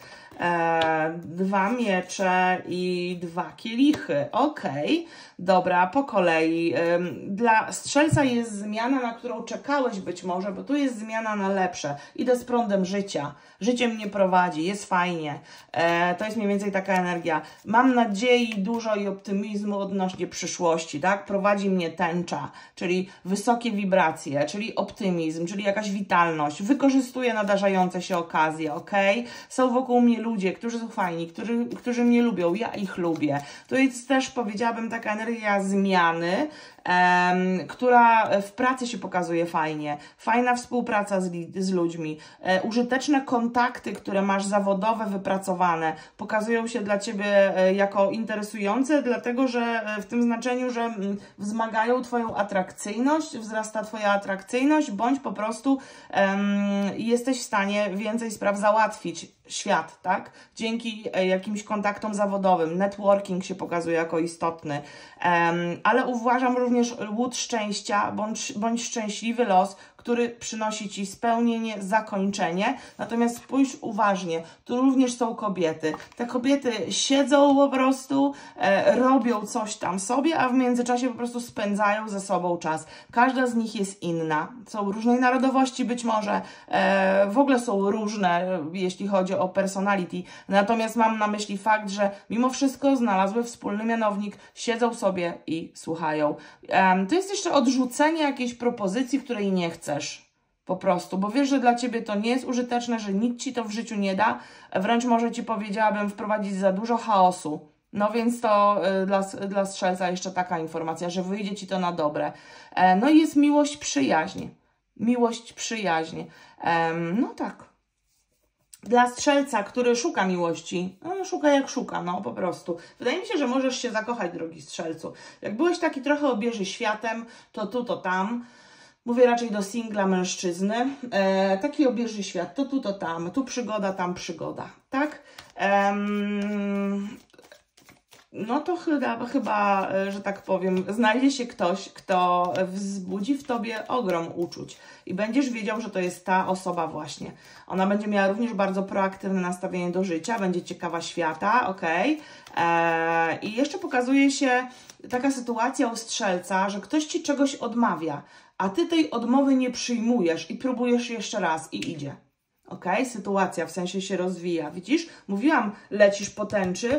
e, dwa miecze i dwa kielichy. Okej, okay. Dobra, po kolei. E, dla strzelca jest zmiana, na którą czekałeś być może, bo tu jest zmiana na lepsze. Idę z prądem życia. Życie mnie prowadzi, jest fajnie. E, to jest mniej więcej taka energia. Mam nadziei dużo i optymizmu odnośnie przyszłości, tak? Prowadzi mnie tęcza, czyli wysokie wibracje, czyli optymizm, czyli jakaś witalność. Wykorzystuję nadarzające się okazje, ok? Są wokół mnie ludzie, którzy są fajni, którzy, którzy mnie lubią, ja ich lubię. To jest też, powiedziałabym, taka energia zmiany, Um, która w pracy się pokazuje fajnie. Fajna współpraca z, z ludźmi. E, użyteczne kontakty, które masz zawodowe, wypracowane, pokazują się dla ciebie e, jako interesujące, dlatego że e, w tym znaczeniu, że m, wzmagają twoją atrakcyjność, wzrasta twoja atrakcyjność, bądź po prostu um, jesteś w stanie więcej spraw załatwić. Świat, tak? Dzięki e, jakimś kontaktom zawodowym. Networking się pokazuje jako istotny. Um, ale uważam również łód szczęścia, bądź, bądź szczęśliwy los, który przynosi ci spełnienie, zakończenie. Natomiast spójrz uważnie, tu również są kobiety. Te kobiety siedzą po prostu, e, robią coś tam sobie, a w międzyczasie po prostu spędzają ze sobą czas. Każda z nich jest inna. Są różnej narodowości być może, e, w ogóle są różne, jeśli chodzi o personality. Natomiast mam na myśli fakt, że mimo wszystko znalazły wspólny mianownik, siedzą sobie i słuchają. E, to jest jeszcze odrzucenie jakiejś propozycji, której nie chcesz. Po prostu, bo wiesz, że dla ciebie to nie jest użyteczne, że nic ci to w życiu nie da, wręcz może ci, powiedziałabym, wprowadzić za dużo chaosu. No więc to y, dla, dla strzelca jeszcze taka informacja, że wyjdzie ci to na dobre. E, no i jest miłość, przyjaźń. Miłość, przyjaźń. E, no tak. Dla strzelca, który szuka miłości, no, szuka jak szuka, no po prostu. Wydaje mi się, że możesz się zakochać, drogi strzelcu. Jak byłeś taki trochę obieży światem, to tu, to tam. Mówię raczej do singla mężczyzny. E, taki obieży świat, to tu, to tam. Tu przygoda, tam przygoda, tak? Ehm, no to chyba, chyba, że tak powiem, znajdzie się ktoś, kto wzbudzi w Tobie ogrom uczuć i będziesz wiedział, że to jest ta osoba właśnie. Ona będzie miała również bardzo proaktywne nastawienie do życia, będzie ciekawa świata, ok? Eee, I jeszcze pokazuje się taka sytuacja u Strzelca, że ktoś Ci czegoś odmawia, a Ty tej odmowy nie przyjmujesz i próbujesz jeszcze raz i idzie. Ok? Sytuacja w sensie się rozwija. Widzisz? Mówiłam, lecisz po tęczy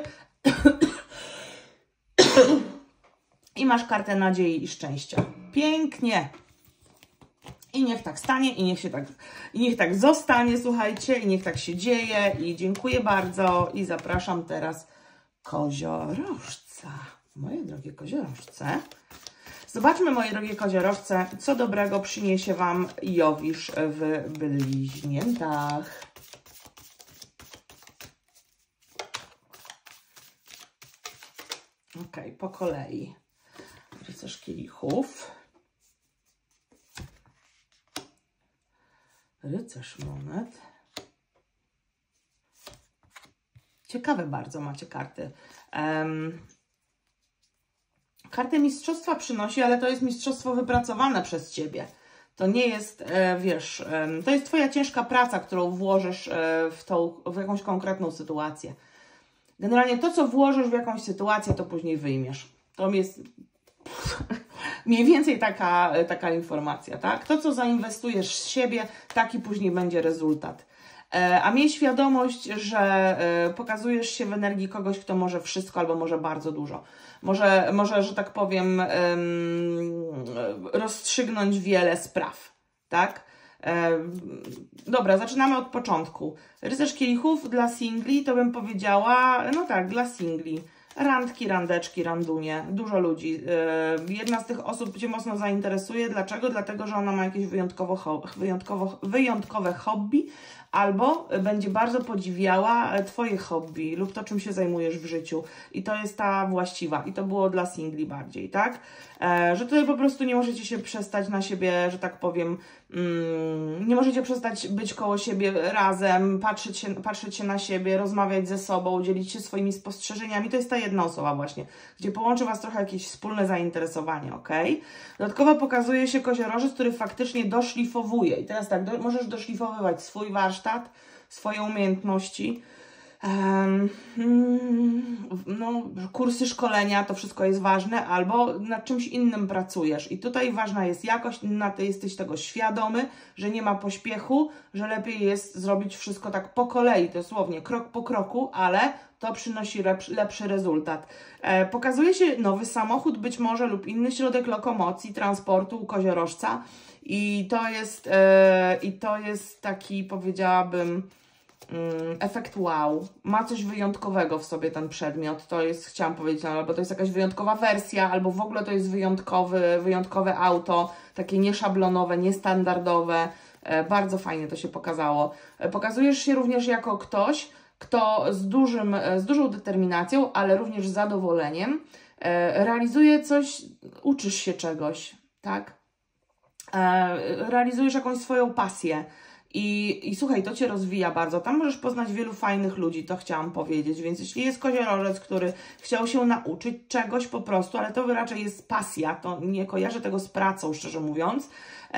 i masz kartę nadziei i szczęścia. Pięknie. I niech tak stanie, i niech się tak, i niech tak zostanie, słuchajcie, i niech tak się dzieje. I dziękuję bardzo i zapraszam teraz koziorożca. Moje drogie koziorożce. Zobaczmy, moje drogie koziorożce, co dobrego przyniesie Wam Jowisz w bliźniętach. Ok, po kolei. Rycerz kielichów. Rycerz monet. Ciekawe bardzo macie karty. Um, kartę mistrzostwa przynosi, ale to jest mistrzostwo wypracowane przez Ciebie. To nie jest, e, wiesz, e, to jest Twoja ciężka praca, którą włożysz e, w, tą, w jakąś konkretną sytuację. Generalnie to, co włożysz w jakąś sytuację, to później wyjmiesz. To jest mniej więcej taka, taka informacja, tak? To, co zainwestujesz z siebie, taki później będzie rezultat. E, a miej świadomość, że e, pokazujesz się w energii kogoś, kto może wszystko albo może bardzo dużo. Może, może że tak powiem, e, rozstrzygnąć wiele spraw, tak? E, dobra, zaczynamy od początku. Rycerz kielichów dla singli, to bym powiedziała, no tak, dla singli. Randki, randeczki, randunie, dużo ludzi. Yy, jedna z tych osób Cię mocno zainteresuje. Dlaczego? Dlatego, że ona ma jakieś wyjątkowo, wyjątkowo, wyjątkowe hobby albo będzie bardzo podziwiała Twoje hobby lub to, czym się zajmujesz w życiu. I to jest ta właściwa. I to było dla singli bardziej, tak? E, że tutaj po prostu nie możecie się przestać na siebie, że tak powiem, mm, nie możecie przestać być koło siebie razem, patrzeć się, patrzeć się na siebie, rozmawiać ze sobą, dzielić się swoimi spostrzeżeniami. To jest ta jedna osoba właśnie, gdzie połączy Was trochę jakieś wspólne zainteresowanie, ok? Dodatkowo pokazuje się koziorożec, który faktycznie doszlifowuje. I teraz tak, do, możesz doszlifowywać swój warsztat, swoje umiejętności, um, no, kursy szkolenia, to wszystko jest ważne, albo nad czymś innym pracujesz. I tutaj ważna jest jakość, na to jesteś tego świadomy, że nie ma pośpiechu, że lepiej jest zrobić wszystko tak po kolei, dosłownie krok po kroku, ale to przynosi lepszy, lepszy rezultat. E, pokazuje się nowy samochód być może lub inny środek lokomocji, transportu u koziorożca i to jest, e, i to jest taki, powiedziałabym, mm, efekt wow. Ma coś wyjątkowego w sobie ten przedmiot, to jest, chciałam powiedzieć, no, albo to jest jakaś wyjątkowa wersja, albo w ogóle to jest wyjątkowy, wyjątkowe auto, takie nieszablonowe, niestandardowe. E, bardzo fajnie to się pokazało. E, pokazujesz się również jako ktoś, kto z, dużym, z dużą determinacją, ale również z zadowoleniem e, realizuje coś, uczysz się czegoś, tak? E, realizujesz jakąś swoją pasję i, i słuchaj, to Cię rozwija bardzo. Tam możesz poznać wielu fajnych ludzi, to chciałam powiedzieć, więc jeśli jest koziorożec, który chciał się nauczyć czegoś po prostu, ale to raczej jest pasja, to nie kojarzę tego z pracą, szczerze mówiąc.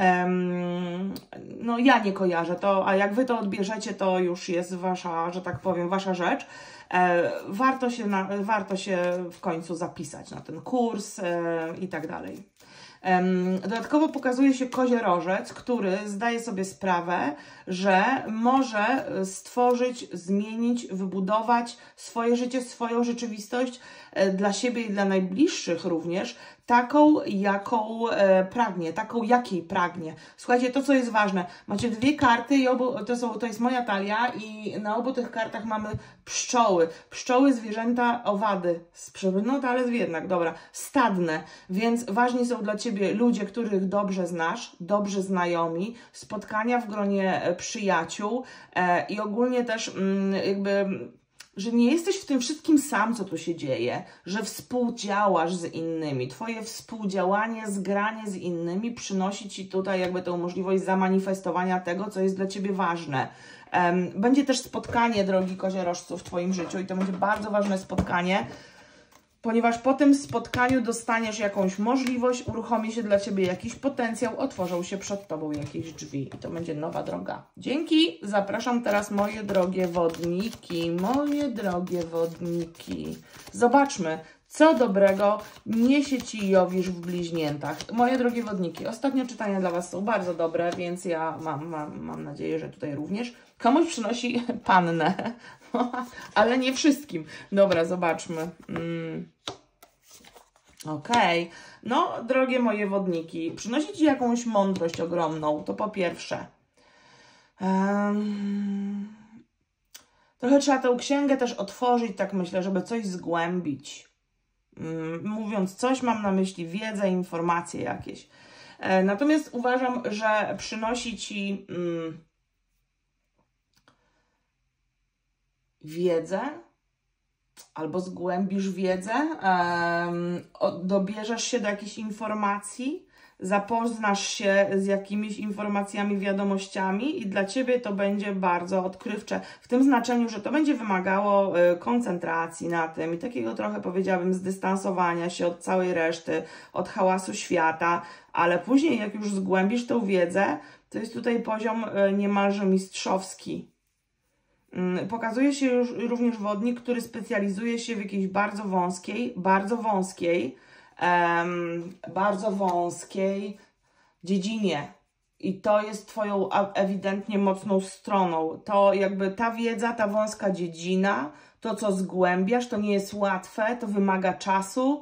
Um, no ja nie kojarzę to, a jak Wy to odbierzecie, to już jest Wasza, że tak powiem, Wasza rzecz. E, warto się, na, warto się w końcu zapisać na ten kurs e, i tak dalej. Dodatkowo pokazuje się koziorożec, który zdaje sobie sprawę, że może stworzyć, zmienić, wybudować swoje życie, swoją rzeczywistość dla siebie i dla najbliższych również, taką, jaką e, pragnie, taką, jakiej pragnie. Słuchajcie, to co jest ważne, macie dwie karty i obu, to, są, to jest moja talia i na obu tych kartach mamy pszczoły. Pszczoły, zwierzęta, owady. No to ale jednak, dobra, stadne, więc ważni są dla Ciebie ludzie, których dobrze znasz, dobrze znajomi, spotkania w gronie przyjaciół e, i ogólnie też mm, jakby... że nie jesteś w tym wszystkim sam, co tu się dzieje, że współdziałasz z innymi. Twoje współdziałanie, zgranie z innymi przynosi Ci tutaj jakby tą możliwość zamanifestowania tego, co jest dla Ciebie ważne. Um, będzie też spotkanie, drogi koziorożcu, w Twoim życiu i to będzie bardzo ważne spotkanie. ponieważ po tym spotkaniu dostaniesz jakąś możliwość, uruchomi się dla Ciebie jakiś potencjał, otworzą się przed Tobą jakieś drzwi i to będzie nowa droga. Dzięki! Zapraszam teraz moje drogie wodniki, moje drogie wodniki. Zobaczmy, co dobrego niesie Ci Jowisz w bliźniętach. Moje drogie wodniki, ostatnie czytania dla Was są bardzo dobre, więc ja mam, mam, mam nadzieję, że tutaj również komuś przynosi pannę. Ale nie wszystkim. Dobra, zobaczmy. Mm. Okej. Okay. No, drogie moje wodniki, przynosi Ci jakąś mądrość ogromną. To po pierwsze. Um, trochę trzeba tę księgę też otworzyć, tak myślę, żeby coś zgłębić. Um, mówiąc coś, mam na myśli wiedzę, informacje jakieś. E, natomiast uważam, że przynosi Ci... Um, wiedzę, albo zgłębisz wiedzę, um, dobierzesz się do jakichś informacji, zapoznasz się z jakimiś informacjami, wiadomościami i dla Ciebie to będzie bardzo odkrywcze, w tym znaczeniu, że to będzie wymagało y, koncentracji na tym i takiego trochę, powiedziałabym, zdystansowania się od całej reszty, od hałasu świata, ale później jak już zgłębisz tę wiedzę, to jest tutaj poziom y, niemalże mistrzowski. Pokazuje się już również wodnik, który specjalizuje się w jakiejś bardzo wąskiej, bardzo wąskiej, um, bardzo wąskiej dziedzinie. I to jest Twoją ewidentnie mocną stroną. To jakby ta wiedza, ta wąska dziedzina, to co zgłębiasz, to nie jest łatwe, to wymaga czasu,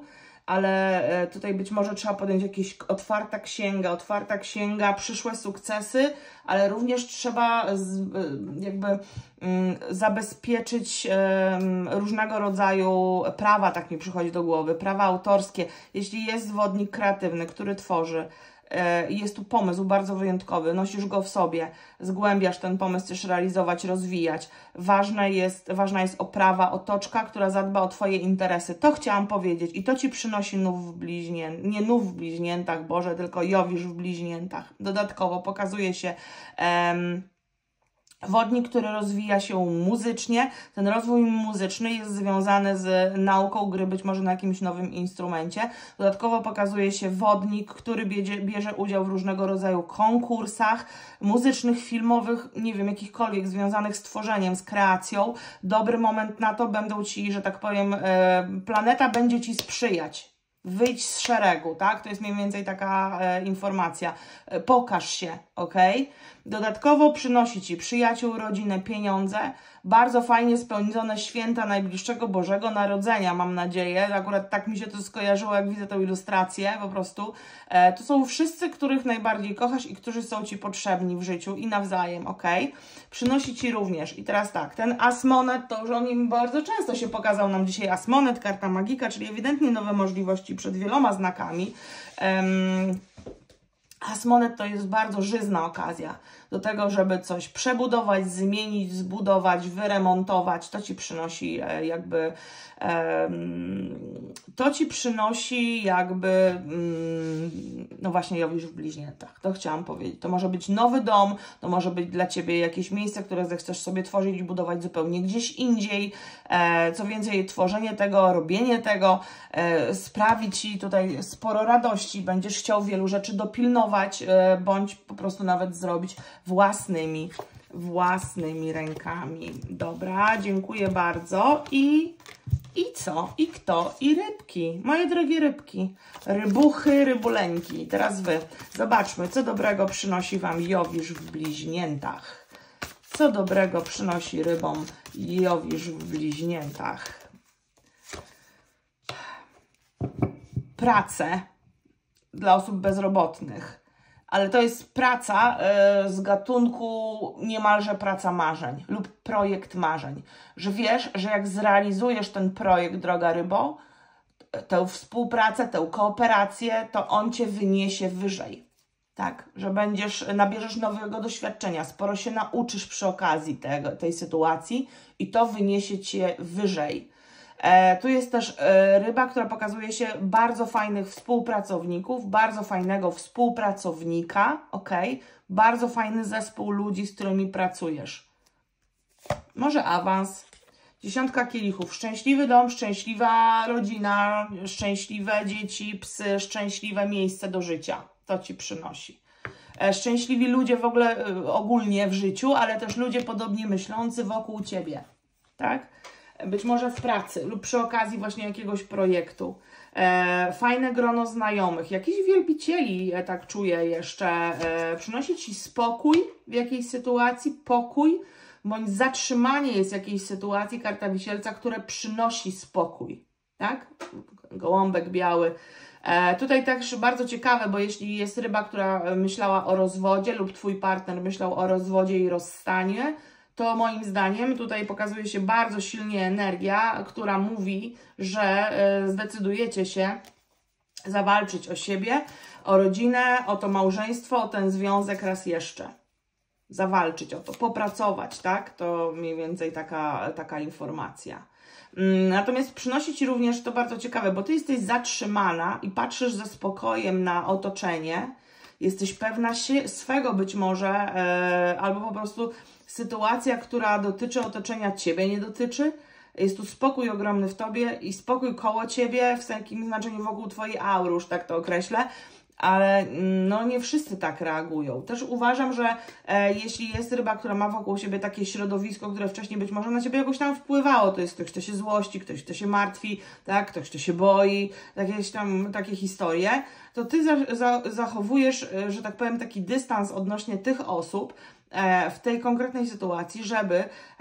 ale tutaj być może trzeba podjąć jakieś otwarta księga, otwarta księga, przyszłe sukcesy, ale również trzeba z, jakby um, zabezpieczyć um, różnego rodzaju prawa, tak mi przychodzi do głowy, prawa autorskie. Jeśli jest wodnik kreatywny, który tworzy, jest tu pomysł bardzo wyjątkowy, nosisz go w sobie, zgłębiasz ten pomysł, chcesz realizować, rozwijać. Ważne jest, ważna jest oprawa, otoczka, która zadba o Twoje interesy. To chciałam powiedzieć i to Ci przynosi nów w bliźniętach, nie nów w bliźniętach, Boże, tylko Jowisz w bliźniętach. Dodatkowo pokazuje się um, wodnik, który rozwija się muzycznie. Ten rozwój muzyczny jest związany z nauką gry, być może na jakimś nowym instrumencie. Dodatkowo pokazuje się wodnik, który bierze, bierze udział w różnego rodzaju konkursach muzycznych, filmowych, nie wiem, jakichkolwiek związanych z tworzeniem, z kreacją. Dobry moment na to będą Ci, że tak powiem, planeta będzie Ci sprzyjać. Wyjdź z szeregu, tak? To jest mniej więcej taka e, informacja. E, pokaż się, ok? Dodatkowo przynosi Ci przyjaciół, rodzinę, pieniądze. Bardzo fajnie spędzone święta najbliższego Bożego Narodzenia, mam nadzieję. Akurat tak mi się to skojarzyło, jak widzę tę ilustrację, po prostu. E, to są wszyscy, których najbardziej kochasz i którzy są Ci potrzebni w życiu i nawzajem, ok? Przynosi Ci również, i teraz tak, ten Asmonet, to już o nim bardzo często się pokazał nam dzisiaj Asmonet, karta magika, czyli ewidentnie nowe możliwości przed wieloma znakami. Um, Asmonet to jest bardzo żyzna okazja do tego, żeby coś przebudować, zmienić, zbudować, wyremontować. To Ci przynosi e, jakby, e, to Ci przynosi jakby, mm, no właśnie Jowisz w bliźniętach. To chciałam powiedzieć. To może być nowy dom, to może być dla Ciebie jakieś miejsce, które zechcesz sobie tworzyć i budować zupełnie gdzieś indziej. E, co więcej, tworzenie tego, robienie tego e, sprawi Ci tutaj sporo radości. Będziesz chciał wielu rzeczy dopilnować, e, bądź po prostu nawet zrobić własnymi, własnymi rękami. Dobra, dziękuję bardzo. I, i co? I kto? I rybki. Moje drogie rybki. Rybuchy, rybuleńki. Teraz Wy. Zobaczmy, co dobrego przynosi Wam Jowisz w bliźniętach. Co dobrego przynosi rybom Jowisz w bliźniętach. Pracę dla osób bezrobotnych. Ale to jest praca y, z gatunku niemalże praca marzeń lub projekt marzeń. Że wiesz, że jak zrealizujesz ten projekt, droga rybo, tę współpracę, tę kooperację, to on Cię wyniesie wyżej. Tak, że będziesz, nabierzesz nowego doświadczenia, sporo się nauczysz przy okazji tego, tej sytuacji i to wyniesie Cię wyżej. E, tu jest też e, ryba, która pokazuje się bardzo fajnych współpracowników, bardzo fajnego współpracownika, ok? Bardzo fajny zespół ludzi, z którymi pracujesz. Może awans, Dziesiątka kielichów. Szczęśliwy dom, szczęśliwa rodzina, szczęśliwe dzieci, psy, szczęśliwe miejsce do życia. To Ci przynosi. Szczęśliwi ludzie w ogóle ogólnie w życiu, ale też ludzie podobnie myślący wokół Ciebie. Tak? Być może w pracy lub przy okazji właśnie jakiegoś projektu. E, fajne grono znajomych, jakichś wielbicieli, ja tak czuję jeszcze. E, przynosi Ci spokój w jakiejś sytuacji, pokój, bądź zatrzymanie jest jakiejś sytuacji, karta wisielca, które przynosi spokój. Tak? Gołąbek biały. E, tutaj też bardzo ciekawe, bo jeśli jest ryba, która myślała o rozwodzie lub Twój partner myślał o rozwodzie i rozstanie, to moim zdaniem tutaj pokazuje się bardzo silnie energia, która mówi, że zdecydujecie się zawalczyć o siebie, o rodzinę, o to małżeństwo, o ten związek raz jeszcze. Zawalczyć o to, popracować, tak? To mniej więcej taka, taka informacja. Natomiast przynosi Ci również, to bardzo ciekawe, bo Ty jesteś zatrzymana i patrzysz ze spokojem na otoczenie, jesteś pewna się, swego być może, e, albo po prostu sytuacja, która dotyczy otoczenia Ciebie, nie dotyczy. Jest tu spokój ogromny w Tobie i spokój koło Ciebie, w takim znaczeniu wokół Twojej aury, już tak to określę, ale no nie wszyscy tak reagują. Też uważam, że e, jeśli jest ryba, która ma wokół siebie takie środowisko, które wcześniej być może na Ciebie jakoś tam wpływało, to jest ktoś, kto się złości, ktoś, kto się martwi, tak? Ktoś, kto się boi, jakieś tam takie historie, to Ty za, za, zachowujesz, że tak powiem, taki dystans odnośnie tych osób e, w tej konkretnej sytuacji, żeby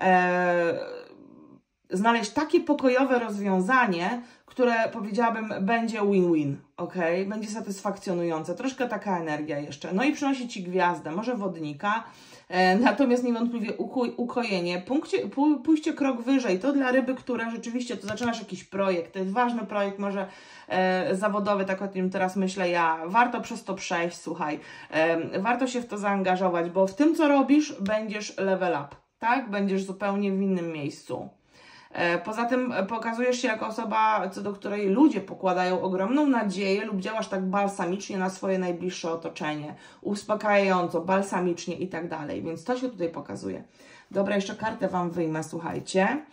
e, znaleźć takie pokojowe rozwiązanie, które powiedziałabym będzie win-win, ok? Będzie satysfakcjonujące. Troszkę taka energia jeszcze. No i przynosi Ci gwiazdę, może wodnika, e, natomiast niewątpliwie uko ukojenie. Punkcie, pój pójście krok wyżej, to dla ryby, która rzeczywiście, to zaczynasz jakiś projekt, to jest ważny projekt, może e, zawodowy, tak o tym teraz myślę ja. Warto przez to przejść, słuchaj. E, warto się w to zaangażować, bo w tym, co robisz, będziesz level up, tak? Będziesz zupełnie w innym miejscu. Poza tym pokazujesz się jako osoba, co do której ludzie pokładają ogromną nadzieję lub działasz tak balsamicznie na swoje najbliższe otoczenie, uspokajająco, balsamicznie i tak dalej, więc to się tutaj pokazuje. Dobra, jeszcze kartę Wam wyjmę, słuchajcie.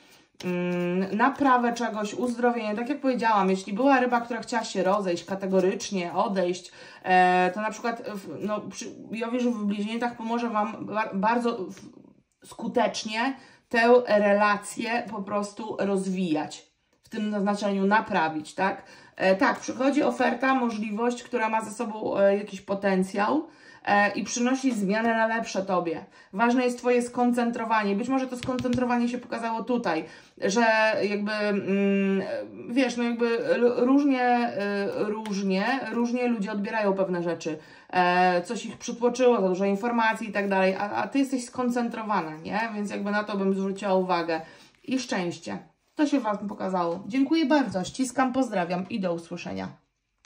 Naprawę czegoś, uzdrowienie, tak jak powiedziałam, jeśli była ryba, która chciała się rozejść kategorycznie, odejść, to na przykład no, przy Jowisz w bliźniętach pomoże Wam bardzo skutecznie tę relację po prostu rozwijać, w tym znaczeniu naprawić, tak? E, tak, przychodzi oferta, możliwość, która ma ze sobą e, jakiś potencjał e, i przynosi zmianę na lepsze Tobie. Ważne jest Twoje skoncentrowanie. Być może to skoncentrowanie się pokazało tutaj, że jakby, mm, wiesz, no jakby różnie, y, różnie, różnie ludzie odbierają pewne rzeczy. E, coś ich przytłoczyło, za dużo informacji i tak dalej, a, a Ty jesteś skoncentrowana, nie? Więc jakby na to bym zwróciła uwagę. I szczęście. To się Wam pokazało. Dziękuję bardzo, ściskam, pozdrawiam i do usłyszenia.